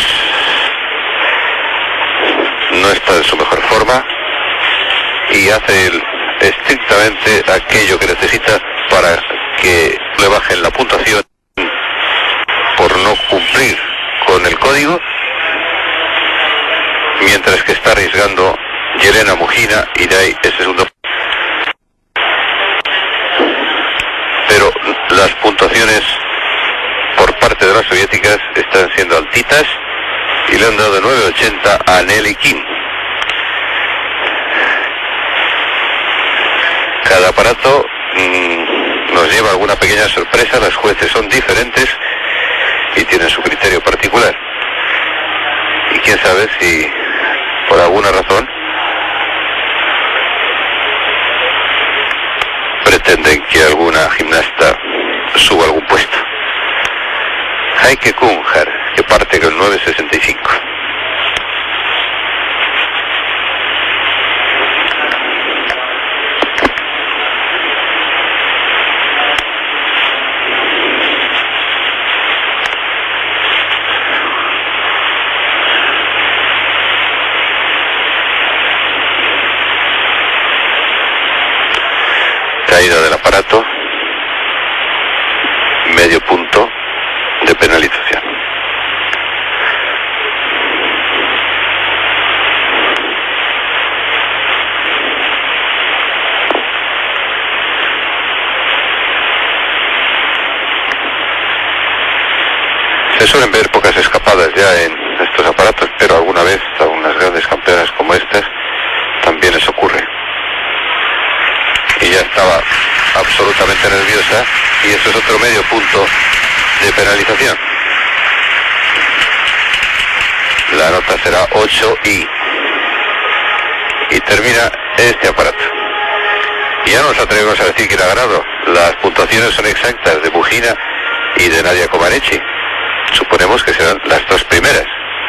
no está en su mejor forma y hace el, estrictamente aquello que necesita para que le bajen la puntuación por no cumplir con el código, mientras que está arriesgando Jelena Mujina y de ahí ese segundo. Pero las puntuaciones por parte de las soviéticas están siendo altitas y le han dado nueve ochenta a Nelly King. Cada aparato mmm, nos lleva alguna pequeña sorpresa, los jueces son diferentes y tienen su criterio particular. Y quién sabe si por alguna razón pretenden que alguna gimnasta suba algún puesto. Heike Kunjar, que parte con nueve sesenta y cinco. Caída del aparato, medio punto de penalización. Se suelen ver pocas escapadas ya en estos aparatos, pero alguna vez a unas grandes campeonas como estas también les ocurre. Y ya estaba absolutamente nerviosa, y eso es otro medio punto de penalización. La nota será ocho y y termina este aparato. Y ya nos atrevemos a decir quién ha ganado. Las puntuaciones son exactas de Bujina y de Nadia Comaneci. Suponemos que serán las dos primeras.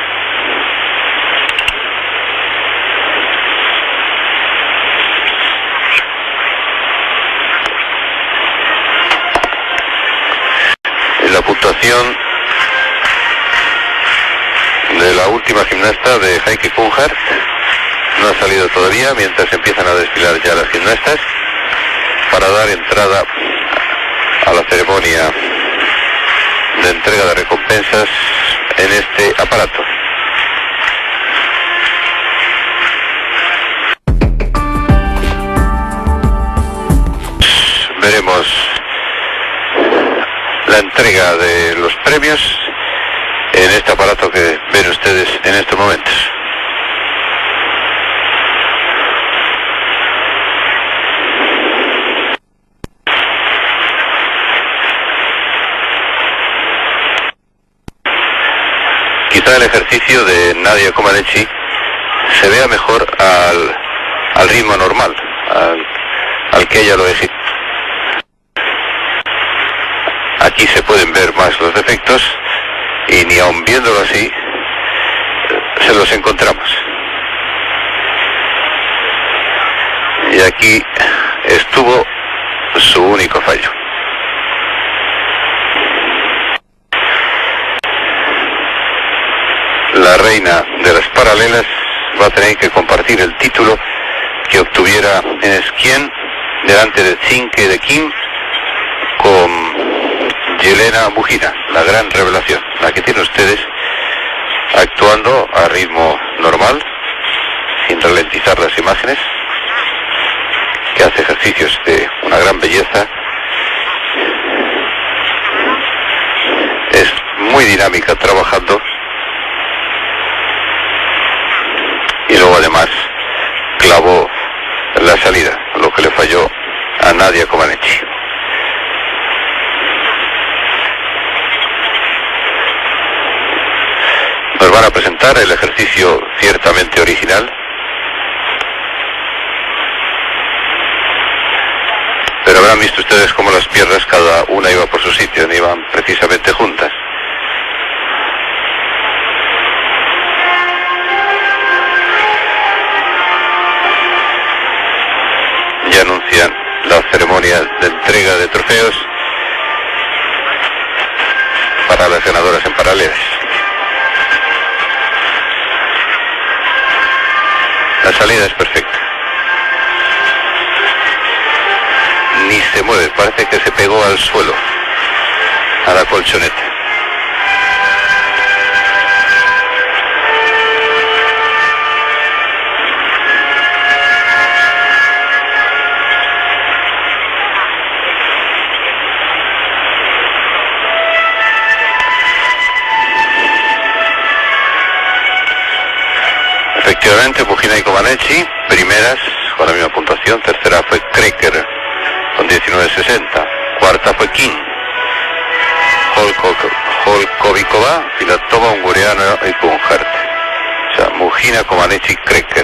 La puntuación de la última gimnasta de Heike Kunjar no ha salido todavía, mientras empiezan a desfilar ya las gimnastas para dar entrada a la ceremonia de entrega de recompensas en este aparato. Veremos la entrega de los premios en este aparato que ven ustedes en estos momentos. Quizá el ejercicio de Nadia Comaneci se vea mejor al, al ritmo normal, al, al que ella lo ejecuta. Aquí se pueden ver más los defectos y ni aun viéndolo así se los encontramos. Y aquí estuvo su único fallo. La reina de las paralelas va a tener que compartir el título que obtuviera en Skien delante de Tsinke de Kim con Yelena Bujina, la gran revelación, la que tienen ustedes actuando a ritmo normal, sin ralentizar las imágenes, que hace ejercicios de una gran belleza. Es muy dinámica trabajando, y luego además clavó la salida, lo que le falló a Nadia Comaneci. Nos van a presentar el ejercicio ciertamente original, pero habrán visto ustedes cómo las piernas cada una iba por su sitio, no iban precisamente juntas. Ya anuncian la ceremonia de entrega de trofeos para las ganadoras en paralelas. La salida es perfecta. Ni se mueve, parece que se pegó al suelo, a la colchoneta. Efectivamente, Bujina y Comaneci, primeras con la misma puntuación. Tercera fue Kreker con diecinueve sesenta. Cuarta fue Kim. Holko, Holkovikova, Filatova, Unguriano y Kunhart. Lanza, Mujina, Comaneci, Kreker.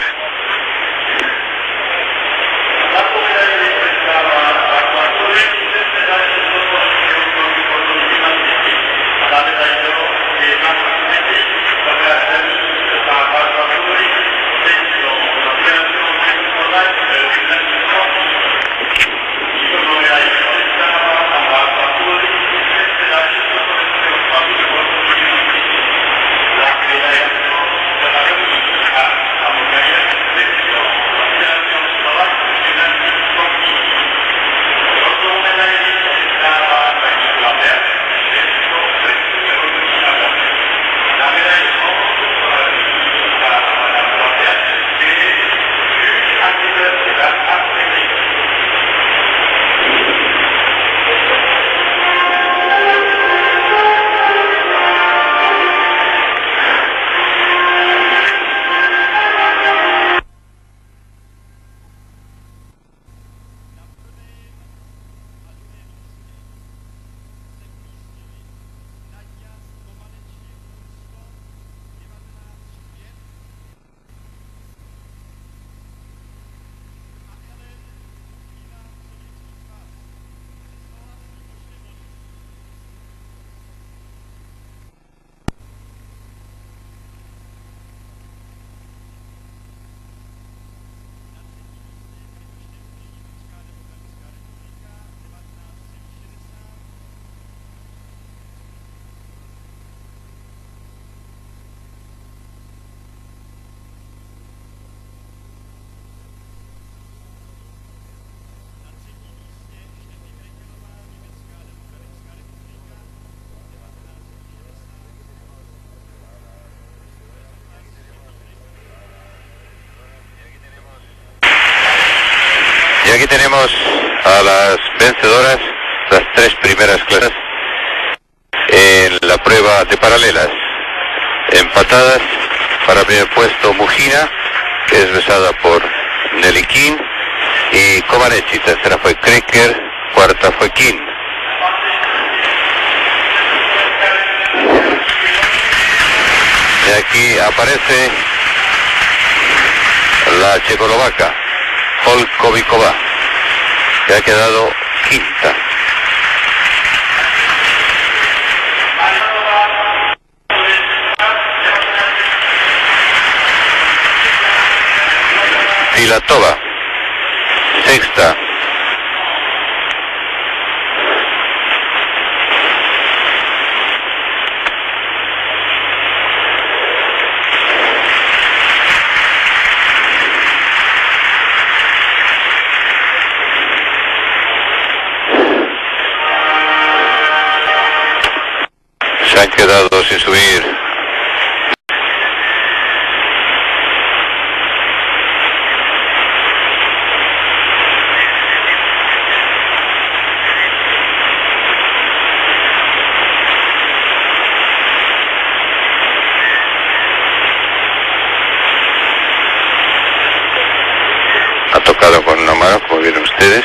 Y aquí tenemos a las vencedoras, las tres primeras clases en la prueba de paralelas. Empatadas para primer puesto Mujina, que es besada por Nelly King, y Comaneci. Tercera fue Kreker, cuarta fue King. Y aquí aparece la checoslovaca Holkovikova, que ha quedado quinta. Filatova, sexta. Se han quedado sin subir ha tocado con una mano, como vieron ustedes.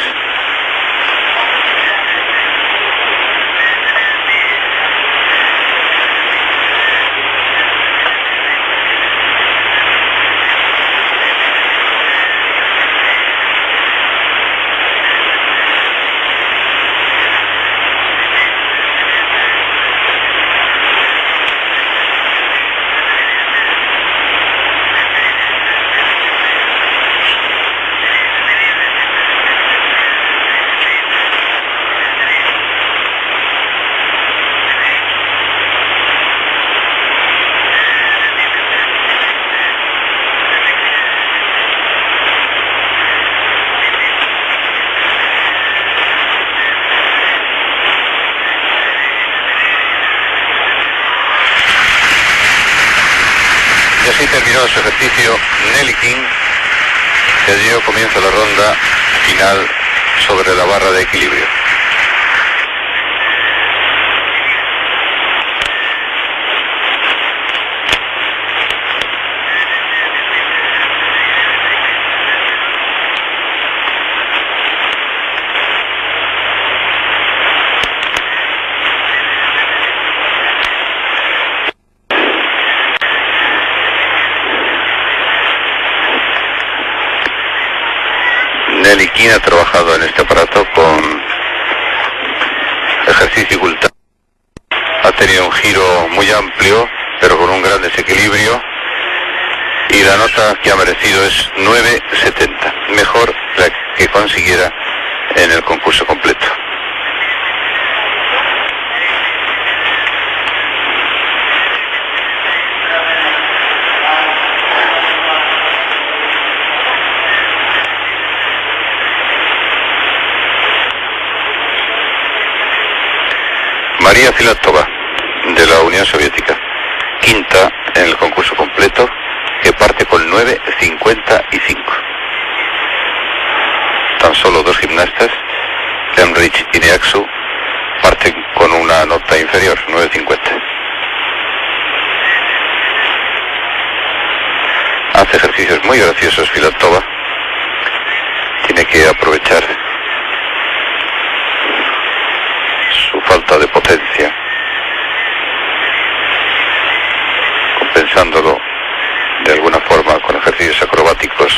Y así terminó su ejercicio Nelly King, que dio comienzo a la ronda final sobre la barra de equilibrio. Nelly King ha trabajado en este aparato con ejercicio y dificultad. Ha tenido un giro muy amplio, pero con un gran desequilibrio. Y la nota que ha merecido es nueve setenta, mejor la que consiguiera en el concurso completo. María Filatova, de la Unión Soviética, quinta en el concurso completo, que parte con nueve cincuenta y cinco. Tan solo dos gimnastas, Emrich y Neaksu, parten con una nota inferior, nueve cincuenta. Hace ejercicios muy graciosos Filatova. Tiene que aprovechar su falta de potencia, compensándolo de alguna forma con ejercicios acrobáticos.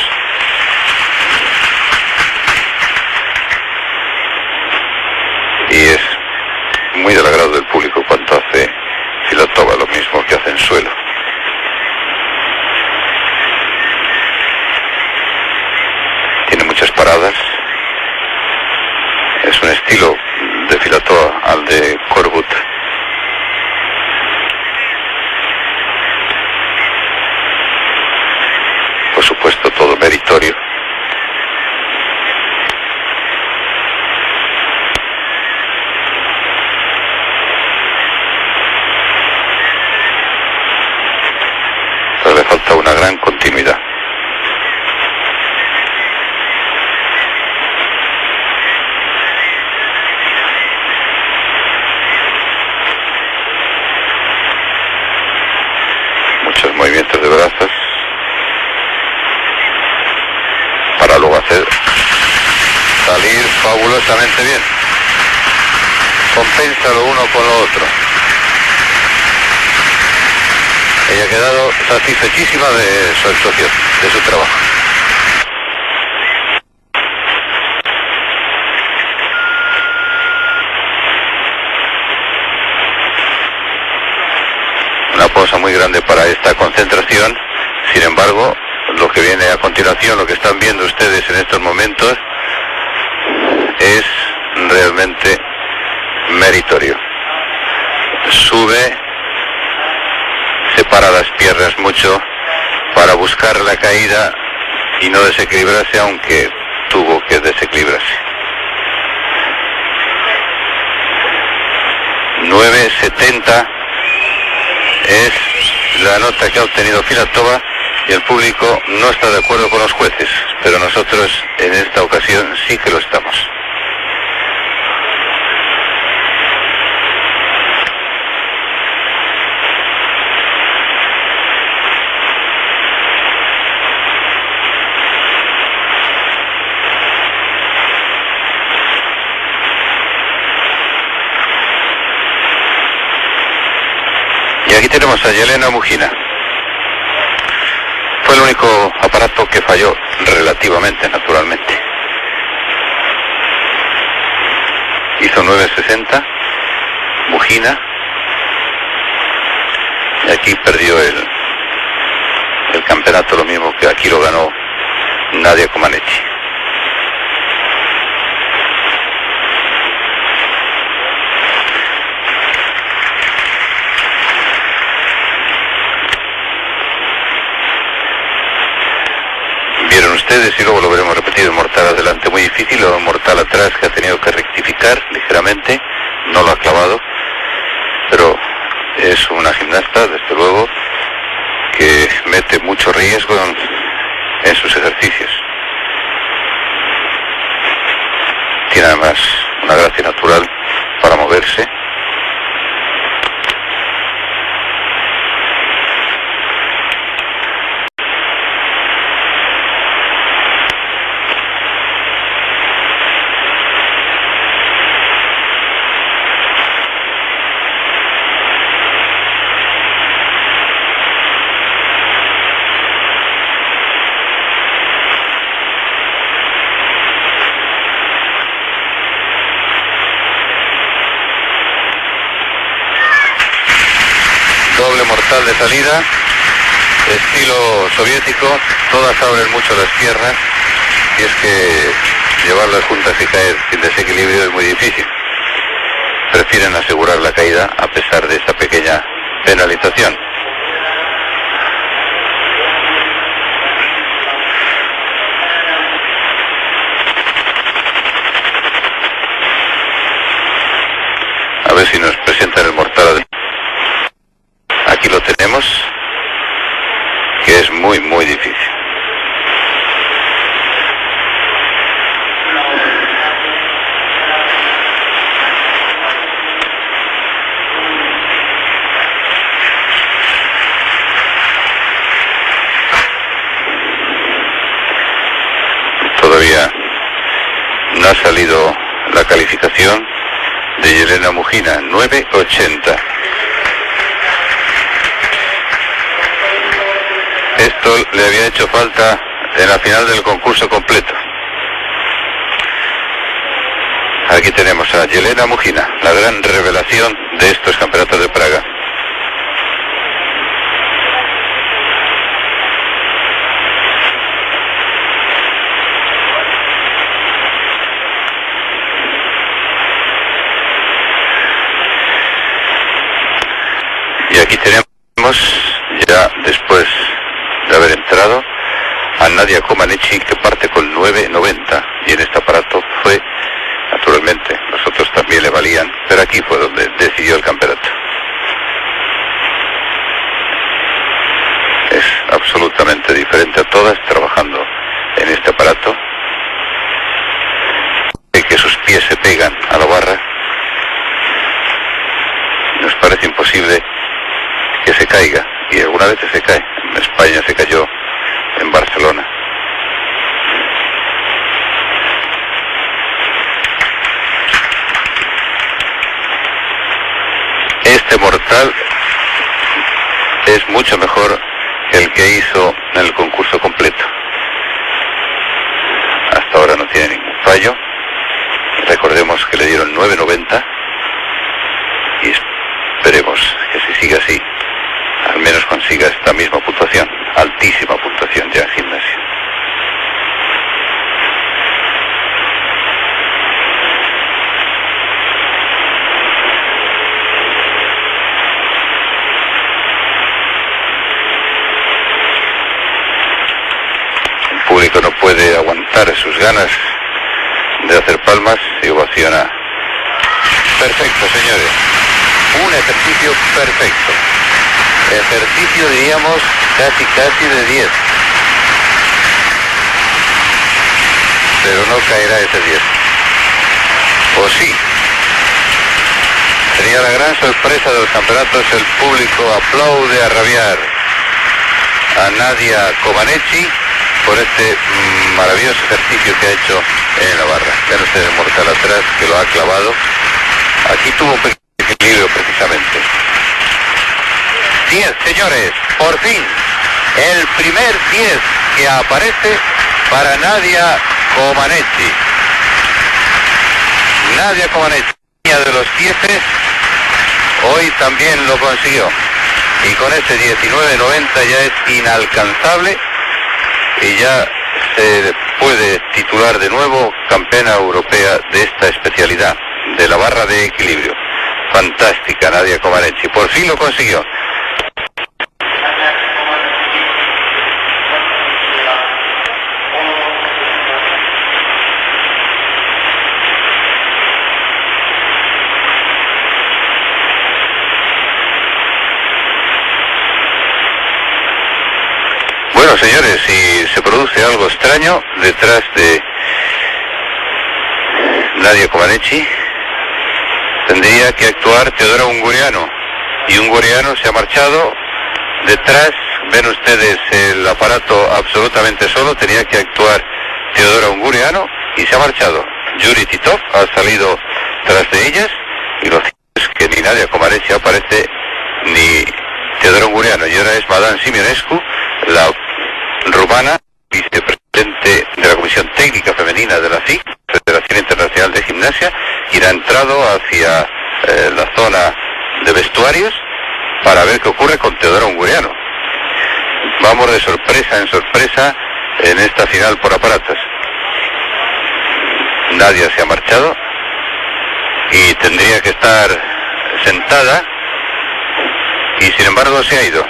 Y es muy del agrado del público cuando hace Filatova lo mismo que hace en suelo. Tiene muchas paradas. Es un estilo de Filatova al de Korbut. Por supuesto, todo meritorio. Pero le falta una gran continuidad. Muchos movimientos de brazos para luego hacer salir fabulosamente bien. Compensa lo uno con lo otro. Ella ha quedado satisfechísima de su actuación, de su trabajo. Una pausa muy grande para esta concentración. Sin embargo, lo que viene a continuación, lo que están viendo ustedes en estos momentos, es realmente meritorio. Sube, separa las piernas mucho para buscar la caída y no desequilibrarse, aunque tuvo que desequilibrarse. nueve setenta es la nota que ha obtenido Filatova, y el público no está de acuerdo con los jueces, pero nosotros en esta ocasión sí que lo estamos. Y aquí tenemos a Yelena Mujina. Fue el único aparato que falló relativamente, naturalmente. Hizo nueve sesenta, Mujina, y aquí perdió el, el campeonato, lo mismo que aquí lo ganó Nadia Comaneci. Vieron ustedes, y luego lo veremos repetido, mortal adelante muy difícil, o mortal atrás que ha tenido que rectificar ligeramente, no lo ha clavado, pero es una gimnasta, desde luego, que mete mucho riesgo en, en sus ejercicios. Tiene además una gracia natural para moverse. mortal de salida, estilo soviético, todas abren mucho las piernas, y es que llevarlas juntas y caer sin desequilibrio es muy difícil. Prefieren asegurar la caída a pesar de esa pequeña penalización. A ver si nos presentan el mortal. Aquí lo tenemos, que es muy muy difícil. Todavía no ha salido la calificación de Yelena Mujina, nueve ochenta. Esto le había hecho falta en la final del concurso completo. Aquí tenemos a Yelena Mujina, la gran revelación de estos campeonatos de Praga. Y aquí tenemos, ya después de haber entrado, a Nadia Comaneci, que parte con nueve noventa, y en este aparato fue, naturalmente, los otros también le valían, pero aquí fue donde decidió el campeonato. Es absolutamente diferente a todas, trabajando en este aparato, que sus pies se pegan a la barra. Nos parece imposible que se caiga, y alguna vez se cae. En España se cayó en Barcelona. Este mortal es mucho mejor que el que hizo en el concurso completo. Hasta ahora no tiene ningún fallo. Recordemos que le dieron nueve noventa y esperemos que si sigue así, al menos consiga esta misma puntuación, altísima puntuación ya en gimnasia. El público no puede aguantar sus ganas de hacer palmas y ovaciona. Perfecto, señores. Un ejercicio perfecto. Ejercicio, diríamos, casi casi de diez. Pero no caerá ese diez. ¿O sí? Sería la gran sorpresa de los campeonatos. El público aplaude a rabiar a Nadia Comaneci por este maravilloso ejercicio que ha hecho en la barra. Vean ustedes el mortal atrás, que lo ha clavado. Aquí tuvo un pequeño equilibrio precisamente. diez, señores, por fin, el primer diez que aparece para Nadia Comaneci. Nadia Comaneci, de los diez, hoy también lo consiguió. Y con ese diecinueve noventa ya es inalcanzable y ya se puede titular de nuevo campeona europea de esta especialidad, de la barra de equilibrio. Fantástica Nadia Comaneci, por fin lo consiguió. Bueno, señores, si se produce algo extraño detrás de Nadia Comaneci, tendría que actuar Teodora Ungurianu, y Ungurianu se ha marchado. Detrás ven ustedes el aparato absolutamente solo, tenía que actuar Teodora Ungurianu y se ha marchado. Yuri Titov ha salido tras de ellas, y lo cierto es que ni Nadia Comaneci aparece ni Teodora Ungurianu, y ahora es Madame Simionescu, la rumana, vicepresidente de la Comisión Técnica Femenina de la F I C, Federación Internacional de Gimnasia, quien ha entrado hacia eh, la zona de vestuarios para ver qué ocurre con Teodoro Unguriano. Vamos de sorpresa en sorpresa en esta final por aparatos. Nadia se ha marchado y tendría que estar sentada, y sin embargo se ha ido.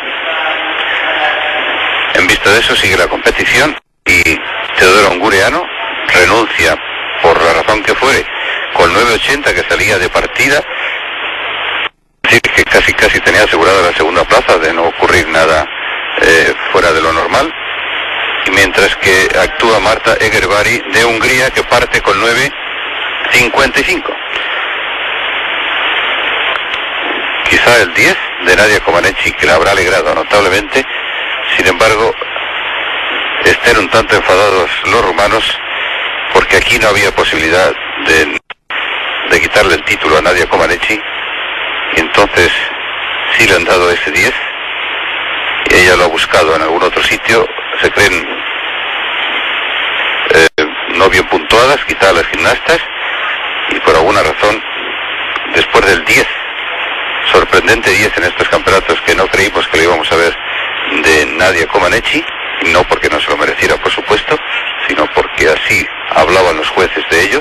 En vista de eso sigue la competición y Teodoro Unguriano renuncia, por la razón que fuere, con nueve ochenta, que salía de partida. Es decir, que casi casi tenía asegurada la segunda plaza de no ocurrir nada eh, fuera de lo normal. Y mientras que actúa Marta Egerbari de Hungría, que parte con nueve cincuenta y cinco. Quizá el diez de Nadia Comaneci, que la habrá alegrado notablemente. Sin embargo, estén un tanto enfadados los rumanos, porque aquí no había posibilidad de, de quitarle el título a Nadia Comaneci, y entonces sí le han dado ese diez, y ella lo ha buscado en algún otro sitio. Se creen eh, no bien puntuadas, quizá las gimnastas, y por alguna razón, después del diez, sorprendente diez en estos campeonatos, que no creímos que lo íbamos a ver, de Nadia Comaneci, no porque no se lo mereciera, por supuesto, sino porque así hablaban los jueces de ello,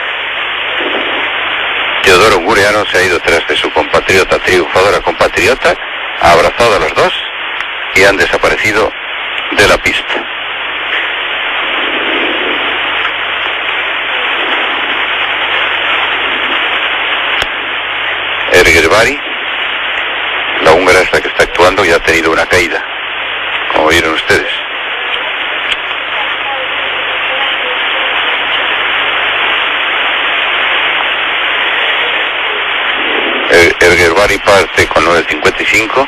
Teodoro Unguriano se ha ido tras de su compatriota, triunfadora compatriota, ha abrazado a los dos y han desaparecido de la pista. Ergerbari, la húngara, es la que está actuando, y ha tenido una caída, como vieron ustedes. Ergerbari parte con nueve cincuenta y cinco.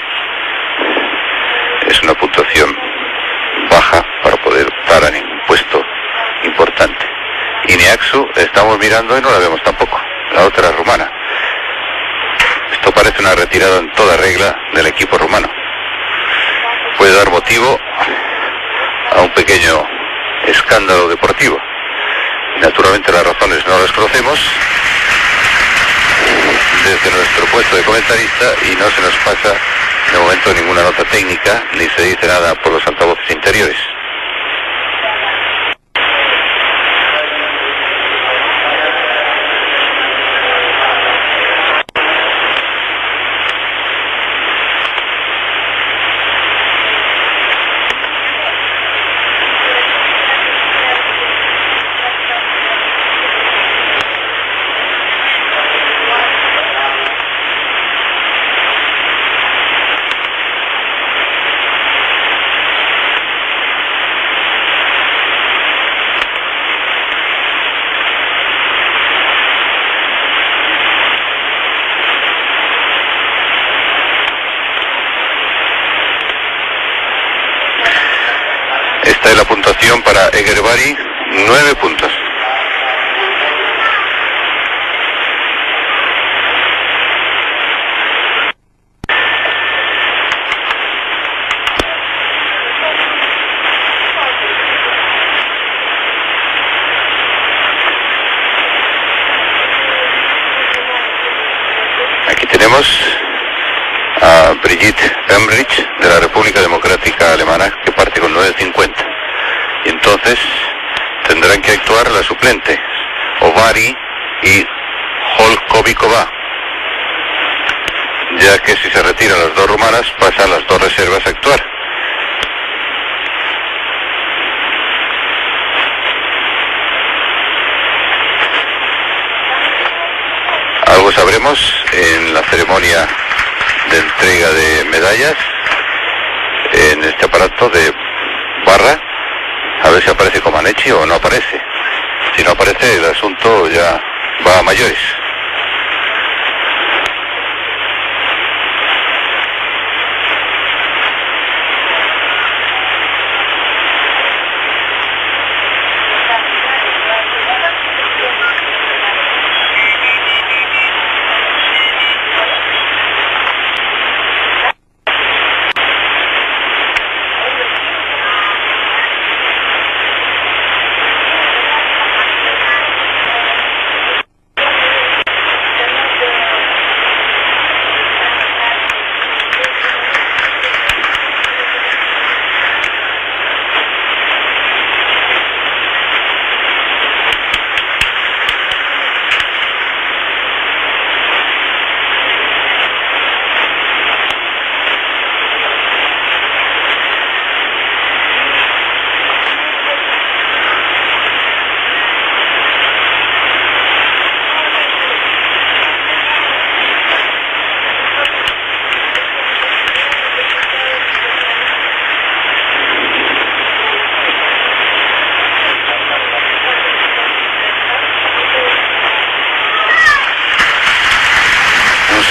Es una puntuación baja para poder optar a ningún puesto importante. Y Neaxu estamos mirando y no la vemos tampoco, la otra rumana. Esto parece una retirada en toda regla del equipo rumano. Puede dar motivo a un pequeño escándalo deportivo. Naturalmente las razones no las conocemos desde nuestro puesto de comentarista, y no se nos pasa de momento ninguna nota técnica, ni se dice nada por los altavoces interiores. Esta es la puntuación para Egerbari, nueve puntos. Aquí tenemos a Brigitte Emrich, de la República Democrática Alemana, que parte con nueve cincuenta. Y entonces tendrán que actuar la suplente, Ovari y Holkovikova, ya que si se retiran las dos rumanas, pasan las dos reservas a actuar. Algo sabremos en la ceremonia de entrega de medallas en este aparato de barra, a ver si aparece Comaneci o no aparece. Si no aparece, el asunto ya va a mayores.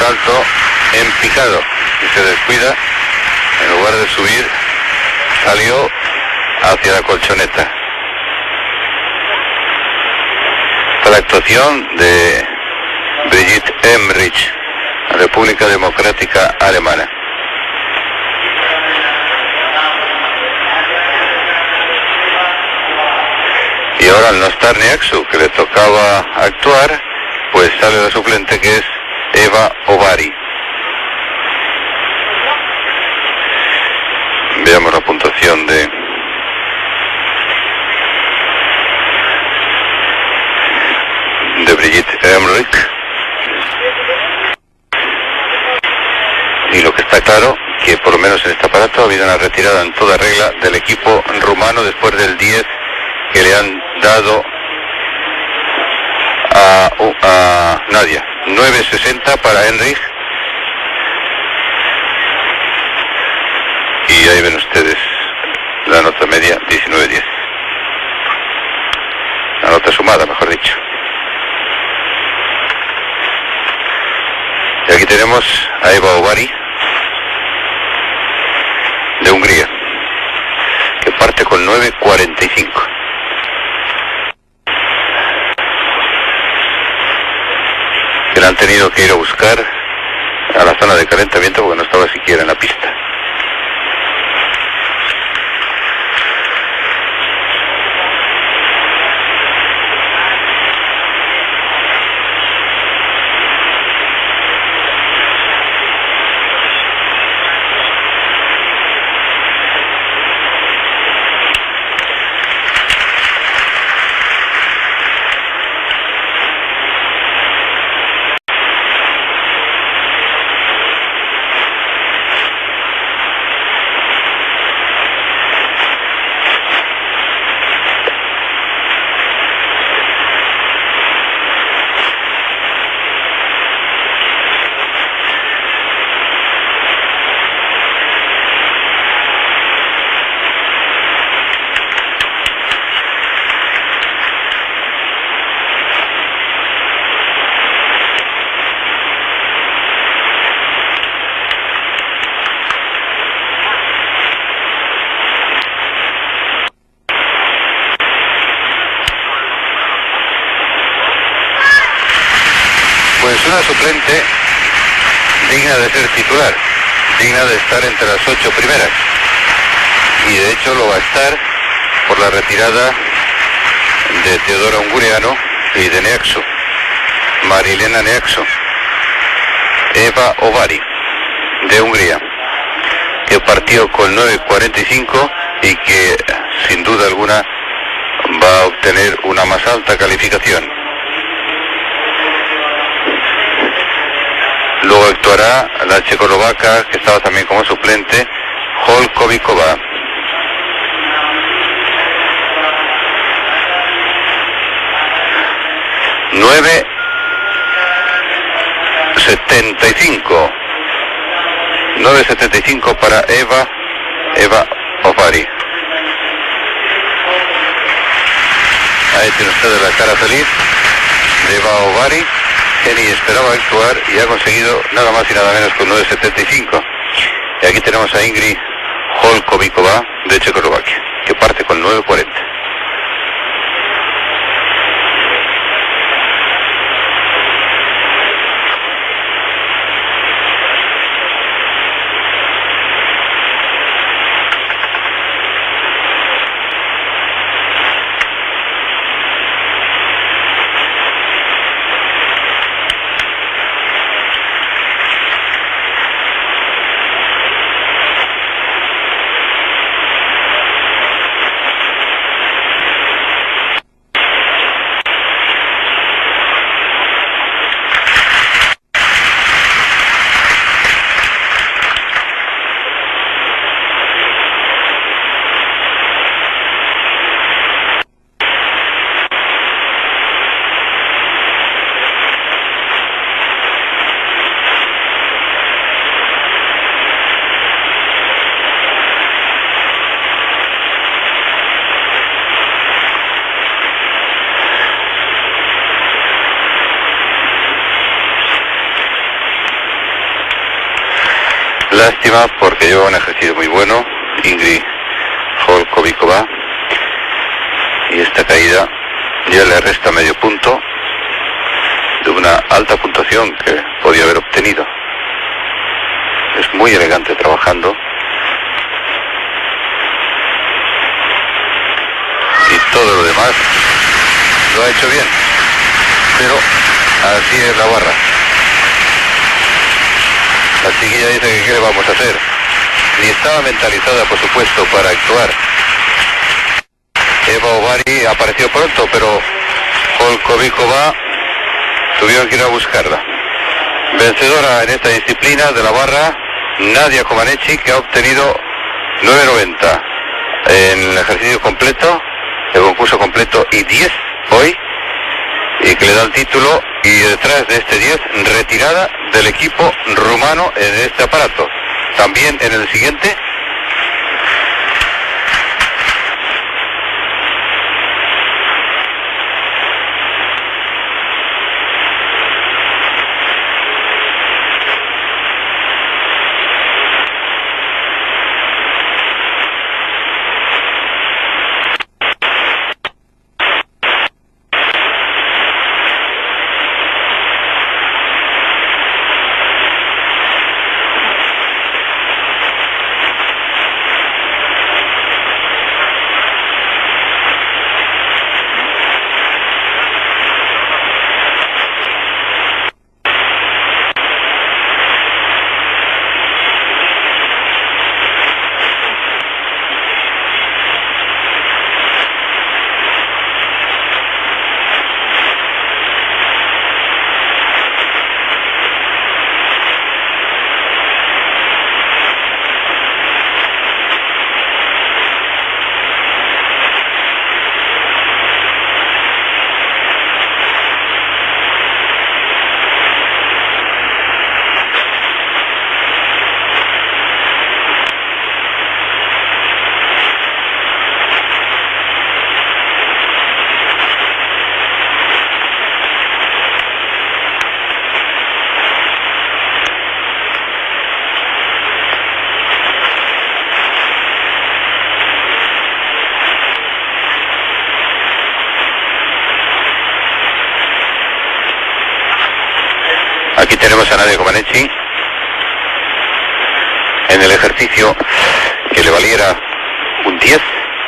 salto en picado y se descuida, en lugar de subir salió hacia la colchoneta. Esta es la actuación de Brigitte Emmerich, República Democrática Alemana. Y ahora al no estar Neaxu, que le tocaba actuar, pues sale la suplente, que es Eva Ovari. Veamos la puntuación de de Brigitte Emmerich. Y lo que está claro, que por lo menos en este aparato ha habido una retirada en toda regla del equipo rumano después del diez que le han dado a, a Nadia. nueve sesenta para Henrich. Y ahí ven ustedes la nota media, diecinueve diez. La nota sumada, mejor dicho. Y aquí tenemos a Eva Ovari, de Hungría, que parte con nueve cuarenta y cinco. Que la han tenido que ir a buscar a la zona de calentamiento porque no estaba siquiera en la pista. Pues una suplente digna de ser titular, digna de estar entre las ocho primeras, y de hecho lo va a estar por la retirada de Teodora Unguriano y de Neaxu, Marilena Neaxu. Eva Ovari, de Hungría, que partió con nueve cuarenta y cinco y que sin duda alguna va a obtener una más alta calificación. Luego actuará la checoslovaca, que estaba también como suplente, Holkovikova. nueve setenta y cinco. nueve setenta y cinco para Eva, Eva Ovari. Ahí tiene usted la cara feliz de Eva Ovari, que ni esperaba actuar y ha conseguido nada más y nada menos con nueve setenta y cinco. Y aquí tenemos a Ingrid Holkovikova de Checoslovaquia, que parte con nueve cuarenta. Lástima porque lleva un ejercicio muy bueno, Ingrid Holkovicova, y esta caída ya le resta medio punto de una alta puntuación que podía haber obtenido. Es muy elegante trabajando y todo lo demás lo ha hecho bien, pero así es la barra. La chiquilla dice que qué le vamos a hacer. Ni estaba mentalizada, por supuesto, para actuar. Eva Ovari apareció pronto, pero Holkovicova tuvieron que ir a buscarla. Vencedora en esta disciplina de la barra, Nadia Comaneci, que ha obtenido nueve noventa en el ejercicio completo, el concurso completo, y diez hoy, y que le da el título, y detrás de este diez, retirada del equipo rumano en este aparato. También en el siguiente, aquí tenemos a Nadia Comaneci en el ejercicio que le valiera un diez,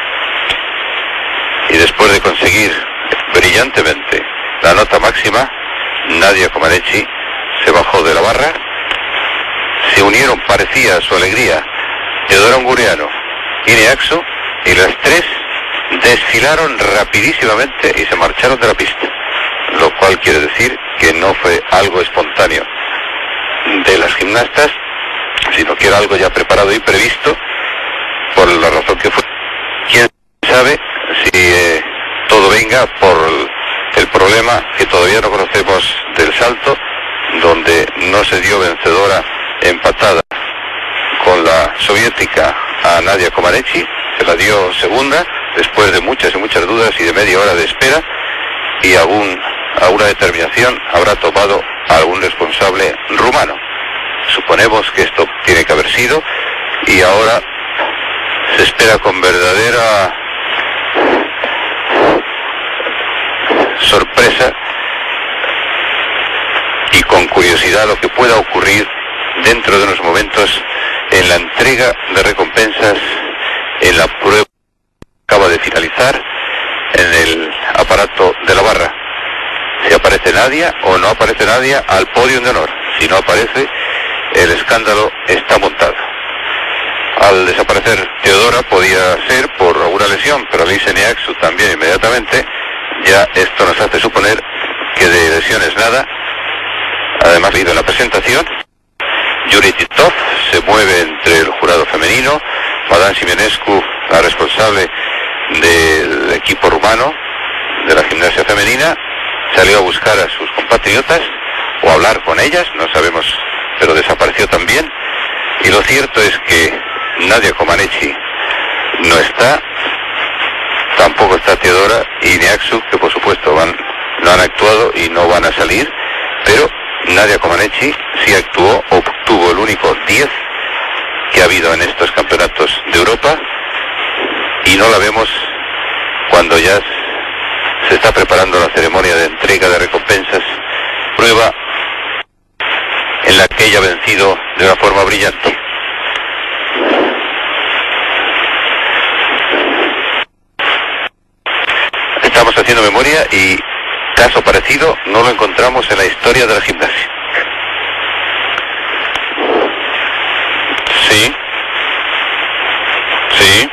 y después de conseguir brillantemente la nota máxima, Nadia Comaneci se bajó de la barra. Se unieron, parecía a su alegría, Teodora Unguriano y Neaxu, y las tres desfilaron rapidísimamente y se marcharon de la pista, lo cual quiere decir que no fue algo espontáneo de las gimnastas, sino que era algo ya preparado y previsto, por la razón que fue. Quién sabe si eh, todo venga por el problema que todavía no conocemos del salto, donde no se dio vencedora, empatada con la soviética a Nadia Comaneci, se la dio segunda después de muchas y muchas dudas y de media hora de espera, y aún a una determinación habrá tomado algún responsable rumano. Suponemos que esto tiene que haber sido, y ahora se espera con verdadera sorpresa y con curiosidad lo que pueda ocurrir dentro de unos momentos en la entrega de recompensas en la prueba que acaba de finalizar en el aparato de la barra. Si aparece Nadia o no aparece Nadia al podio de honor. Si no aparece, el escándalo está montado. Al desaparecer Teodora podía ser por alguna lesión, pero Alice Neaxu también inmediatamente. Ya esto nos hace suponer que de lesiones nada. Además, leído en la presentación, Yuri Titov se mueve entre el jurado femenino. Madame Simenescu, la responsable del equipo rumano de la gimnasia femenina, salió a buscar a sus compatriotas o a hablar con ellas, no sabemos, pero desapareció también. Y lo cierto es que Nadia Comaneci no está, tampoco está Teodora y Neaxu, que por supuesto van, no han actuado y no van a salir, pero Nadia Comaneci sí actuó, obtuvo el único diez que ha habido en estos campeonatos de Europa, y no la vemos cuando ya se está preparando la ceremonia de entrega de recompensas, prueba en la que ella ha vencido de una forma brillante. Estamos haciendo memoria y caso parecido no lo encontramos en la historia de la gimnasia. Sí. Sí.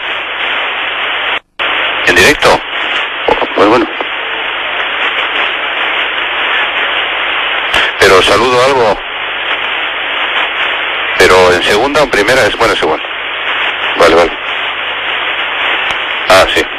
¿En directo? Pues bueno. Pero saludo algo. Pero en segunda o en primera es bueno, es igual. Vale, vale. Ah, sí.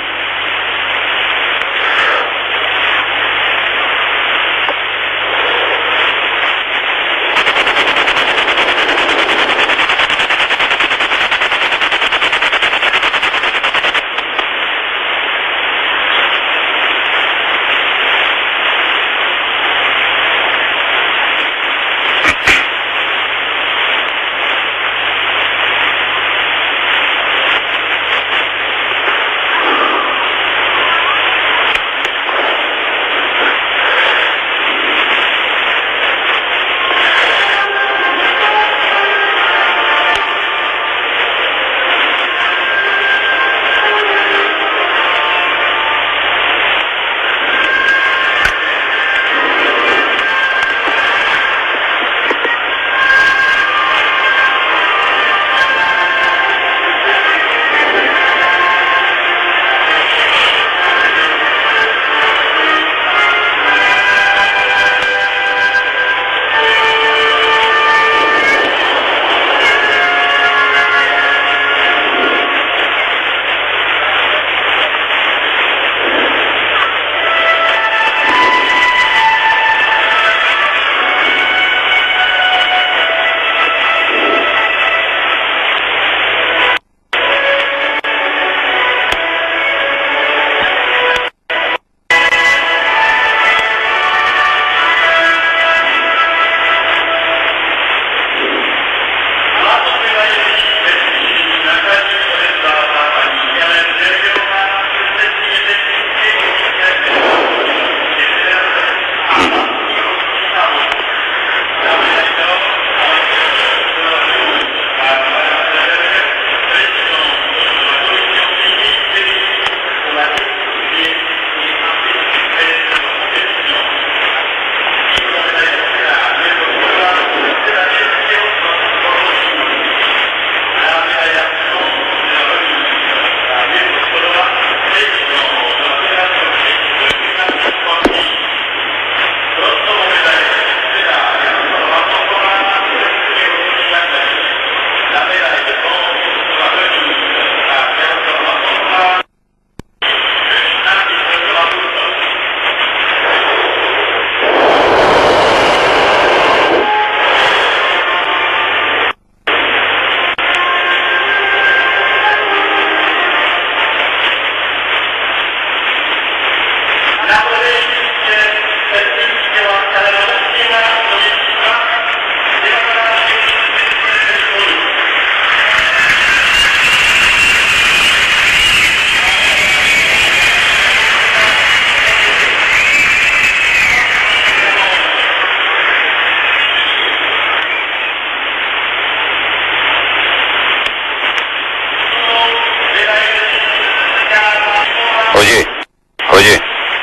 Oye, oye,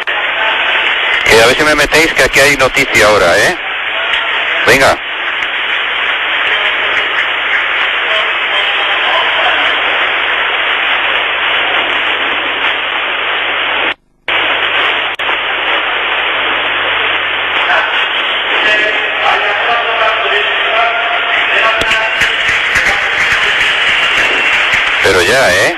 que a ver si me metéis, que aquí hay noticia ahora, ¿eh? Venga. Pero ya, ¿eh?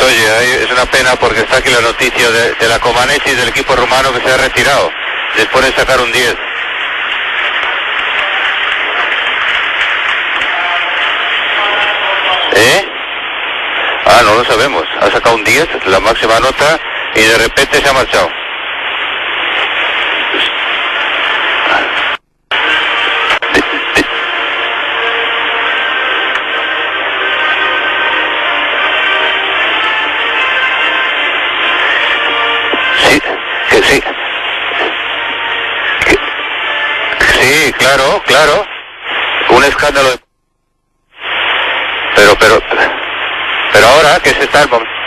oye, ahí es una pena porque está aquí la noticia de, de la Comaneci del equipo rumano que se ha retirado después de sacar un diez. ¿Eh? Ah, no lo sabemos. Ha sacado un diez, la máxima nota, y de repente se ha marchado. Sí, que sí. Que, sí, claro, claro. Un escándalo. Pero, pero, pero ahora que se está el momento.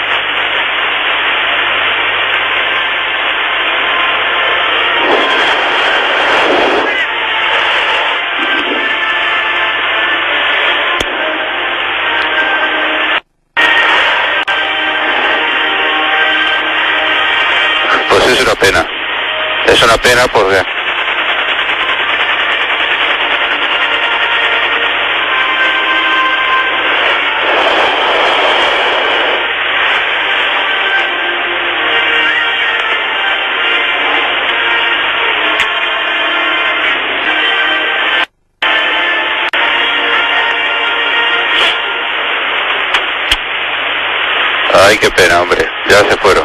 Pues es una pena. Es una pena porque... Ay, qué pena, hombre. Ya se fueron.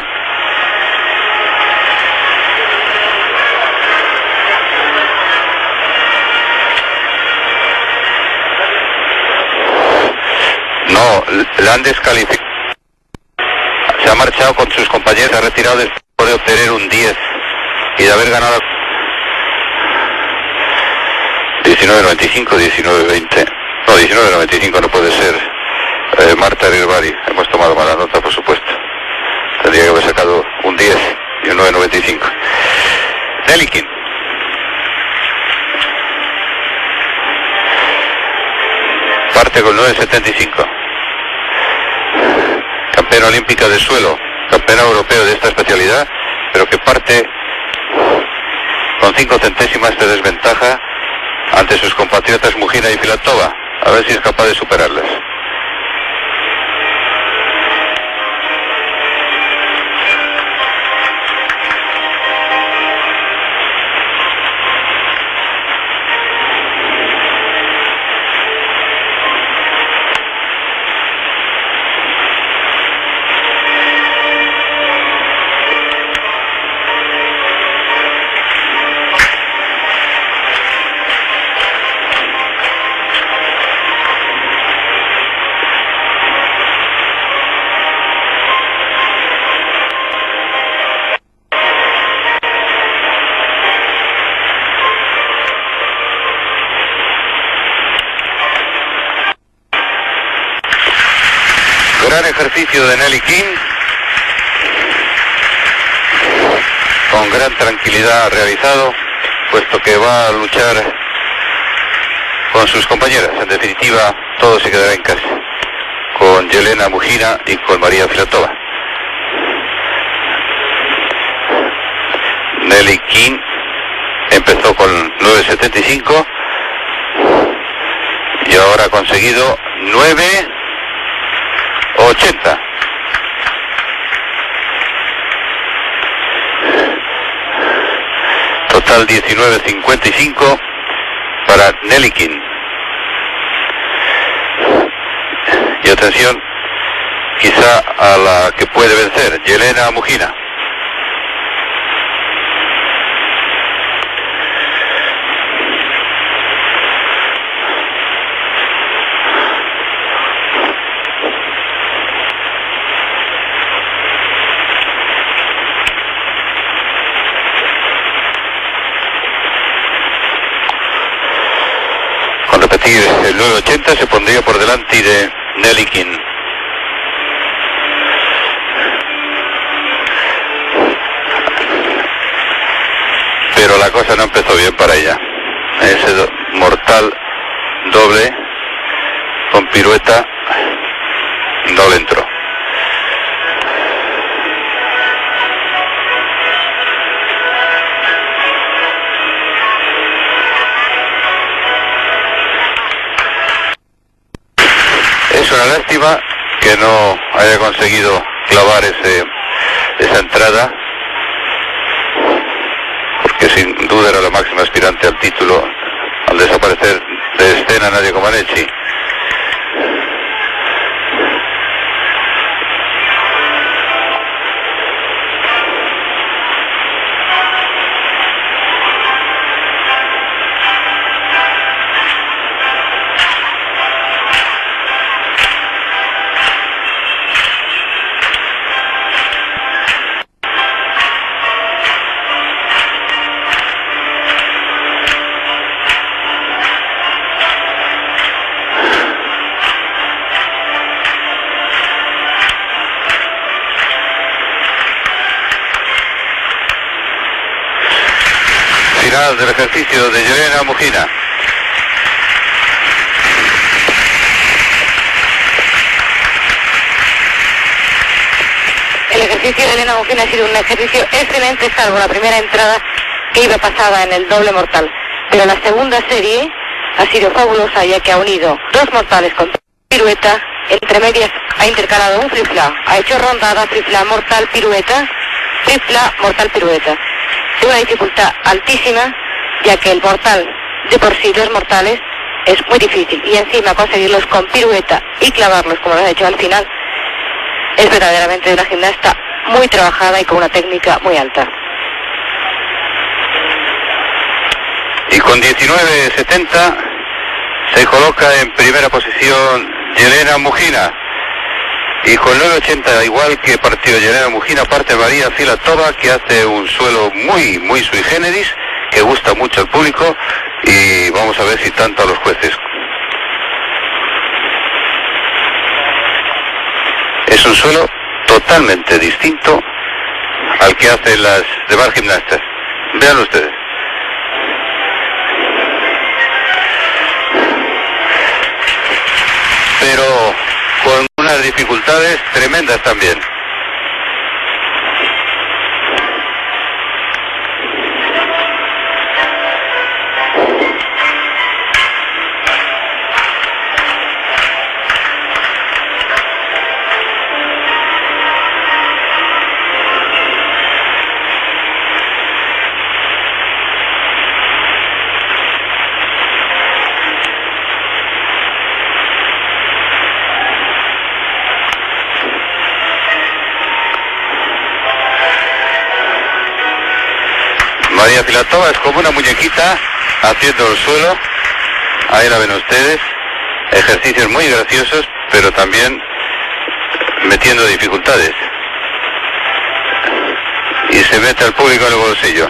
No, la han descalificado. Se ha marchado con sus compañeros, se ha retirado después de obtener un diez y de haber ganado diecinueve noventa y cinco, diecinueve veinte. No, diecinueve noventa y cinco no puede ser. Eh, Marta Rirbari, hemos tomado mala nota, por supuesto. Tendría que haber sacado un diez y un nueve noventa y cinco. Nelikin. Parte con nueve setenta y cinco. Campeona olímpica de suelo, campeona europeo de esta especialidad, pero que parte con cinco centésimas de desventaja ante sus compatriotas Mujina y Filatova. A ver si es capaz de superarlas. Gran ejercicio de Nelikin, con gran tranquilidad realizado, puesto que va a luchar con sus compañeras. En definitiva, todo se quedará en casa, con Yelena Mujina y con María Filatova. Nelikin empezó con nueve setenta y cinco y ahora ha conseguido nueve ochenta. Total diecinueve cincuenta y cinco para Nelikin. Y atención, quizá a la que puede vencer, Yelena Mujina. El nueve ochenta se pondría por delante de Nelikin. Pero la cosa no empezó bien para ella. Ese do mortal doble con pirueta no le entró. Es una lástima que que no haya conseguido clavar ese, esa entrada, porque sin duda era la máxima aspirante al título al desaparecer de escena Nadia Comaneci. Final del ejercicio de Yelena Mujina. El ejercicio de Yelena Mujina ha sido un ejercicio excelente, salvo la primera entrada que iba pasada en el doble mortal. Pero la segunda serie ha sido fabulosa, ya que ha unido dos mortales con pirueta, entre medias ha intercalado un flip-flap, ha hecho rondada, flip-flap, mortal, pirueta, flip-flap, mortal, pirueta. De una dificultad altísima, ya que el mortal, de por sí, dos mortales, es muy difícil. Y encima conseguirlos con pirueta y clavarlos, como lo has hecho al final, es verdaderamente de una gimnasta muy trabajada y con una técnica muy alta. Y con diecinueve setenta se coloca en primera posición Yelena Mujina. Y con nueve ochenta, igual que partió Yelena Mujina, parte María Filatova, que hace un suelo muy, muy sui generis, que gusta mucho al público, y vamos a ver si tanto a los jueces. Es un suelo totalmente distinto al que hacen las demás gimnastas. Vean ustedes. Pero con unas dificultades tremendas también. María Filatova es como una muñequita haciendo el suelo. Ahí la ven ustedes. Ejercicios muy graciosos, pero también metiendo dificultades. Y se mete al público en el bolsillo.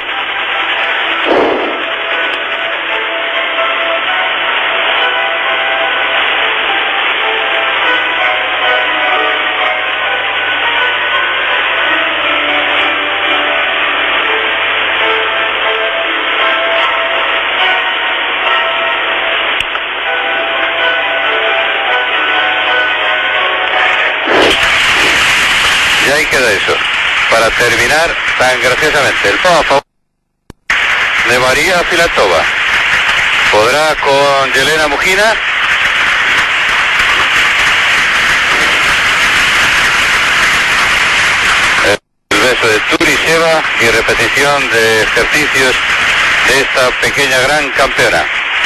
Y ahí queda eso, para terminar tan graciosamente. El punto a favor de María Filatova. ¿Podrá con Yelena Mujina? El beso de Turisheva y repetición de ejercicios de esta pequeña gran campeona.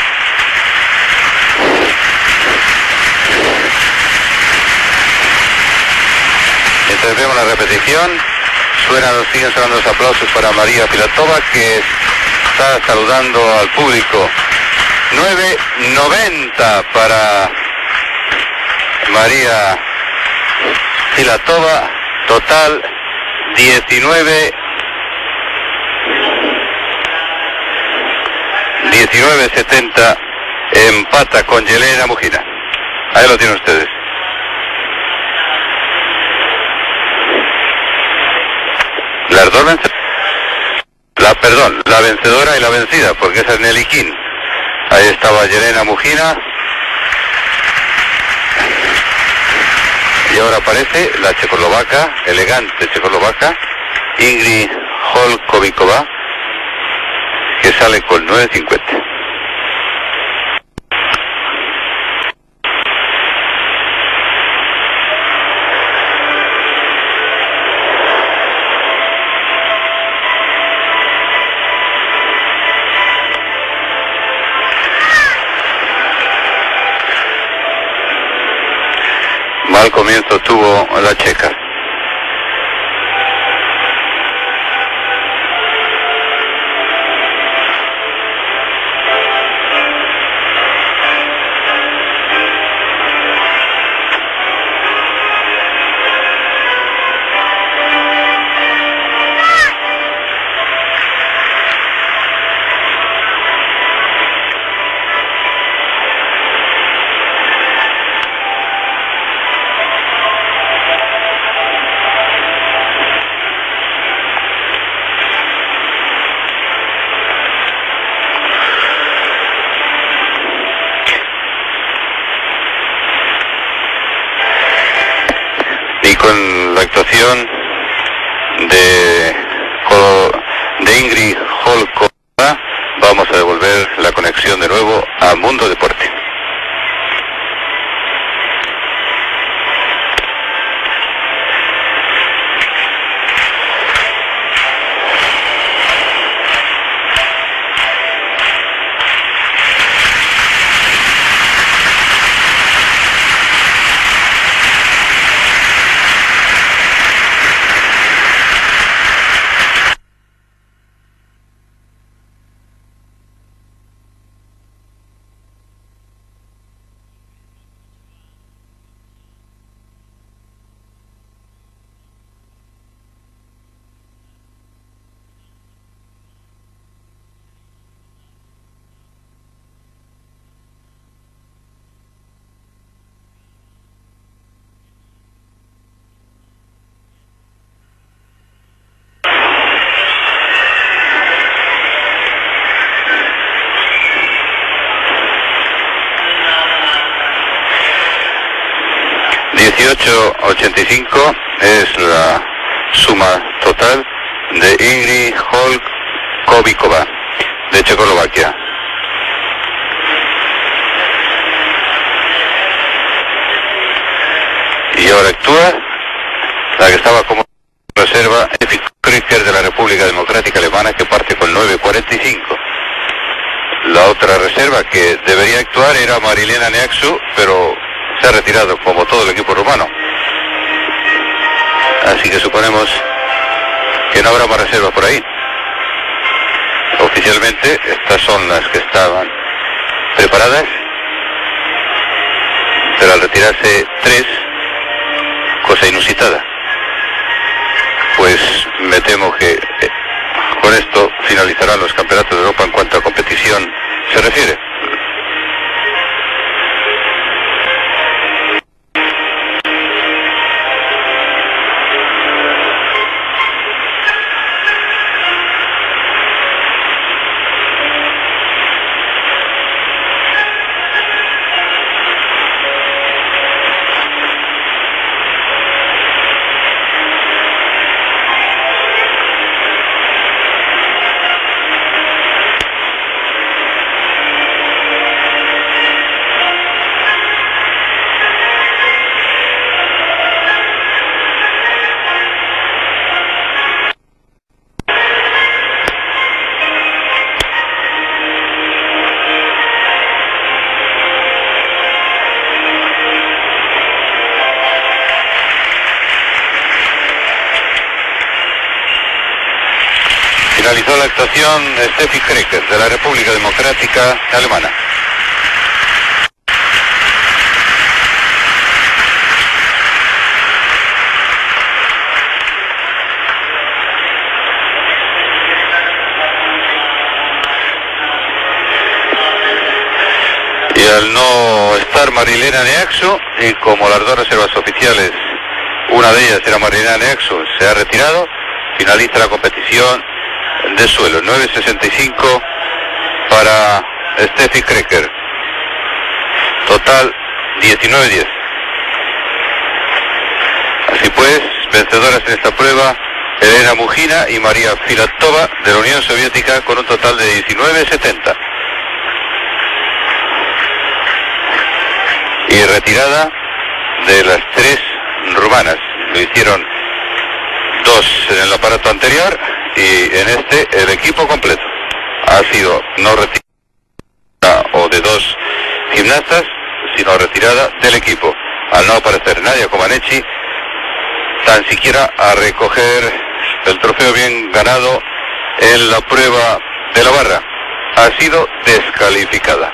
Entonces vemos la repetición, suenan, siguen sonando los aplausos para María Filatova, que está saludando al público. nueve noventa para María Filatova, total diecinueve setenta, empata con Yelena Mujina. Ahí lo tienen ustedes. Las dos vencedoras, la, perdón, la vencedora y la vencida, porque esa es Nelly King. Ahí estaba Yelena Mujina. Y ahora aparece la checoslovaca, elegante checoslovaca, Ingrid Holkovikova, que sale con nueve cincuenta. Mal comienzo tuvo la checa. Con la actuación de, de Ingrid Holkova vamos a devolver la conexión de nuevo a Mundo Deporte. dieciocho ochenta y cinco es la suma total de Ingrid Holkova de Checoslovaquia. Y ahora actúa la que estaba como reserva, Steffi Krecker de la República Democrática Alemana, que parte con nueve cuarenta y cinco. La otra reserva que debería actuar era Marilena Neaxu, pero se ha retirado como todo el equipo rumano. Así que suponemos que no habrá más reservas por ahí. Oficialmente estas son las que estaban preparadas, pero al retirarse tres, cosa inusitada, pues me temo que eh, con esto finalizarán los campeonatos de Europa en cuanto a competición se refiere. Finalizó la actuación Steffi Krecker de la República Democrática Alemana. Y al no estar Marilena Neaxu, y como las dos reservas oficiales, una de ellas era Marilena Neaxu, se ha retirado, finaliza la competición de suelo, nueve sesenta y cinco para Steffi Krecker. Total diecinueve diez. Así pues, vencedoras en esta prueba, Elena Mujina y María Filatova de la Unión Soviética con un total de diecinueve setenta. Y retirada de las tres rumanas. Lo hicieron dos en el aparato anterior y en este el equipo completo. Ha sido no retirada o de dos gimnastas, sino retirada del equipo. al no aparecer Nadia Comaneci, tan siquiera a recoger el trofeo bien ganado en la prueba de la barra. Ha sido descalificada.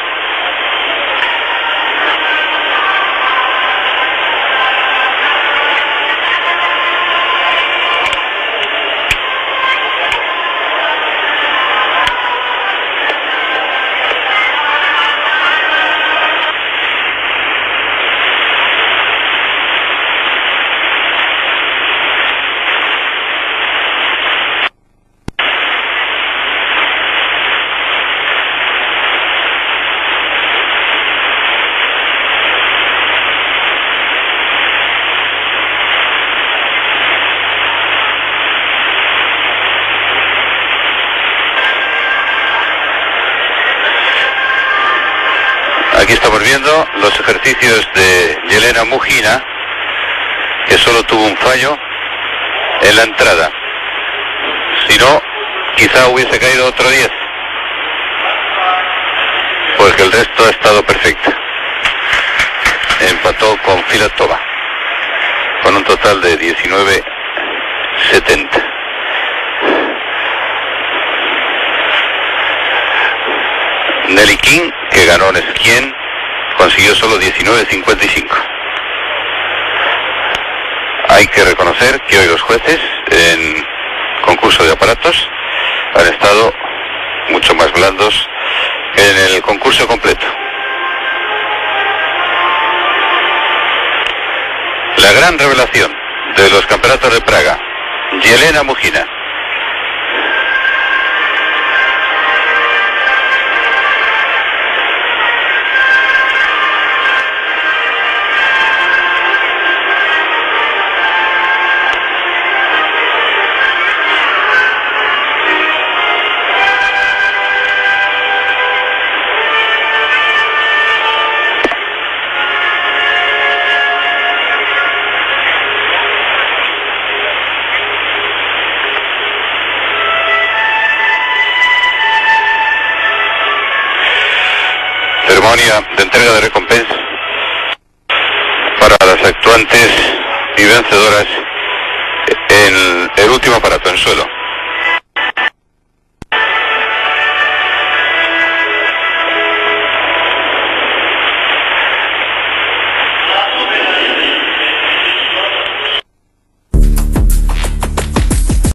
Aquí estamos viendo los ejercicios de Yelena Mujina, que solo tuvo un fallo en la entrada. Si no, quizá hubiese caído otro diez, porque el resto ha estado perfecto. Empató con Filatova con un total de diecinueve setenta. Nelly King, que ganó en Skien, consiguió solo diecinueve cincuenta y cinco. Hay que reconocer que hoy los jueces en concurso de aparatos han estado mucho más blandos que en el concurso completo. La gran revelación de los campeonatos de Praga, Yelena Mujina. Ceremonia de entrega de recompensa para las actuantes y vencedoras en el último aparato en suelo.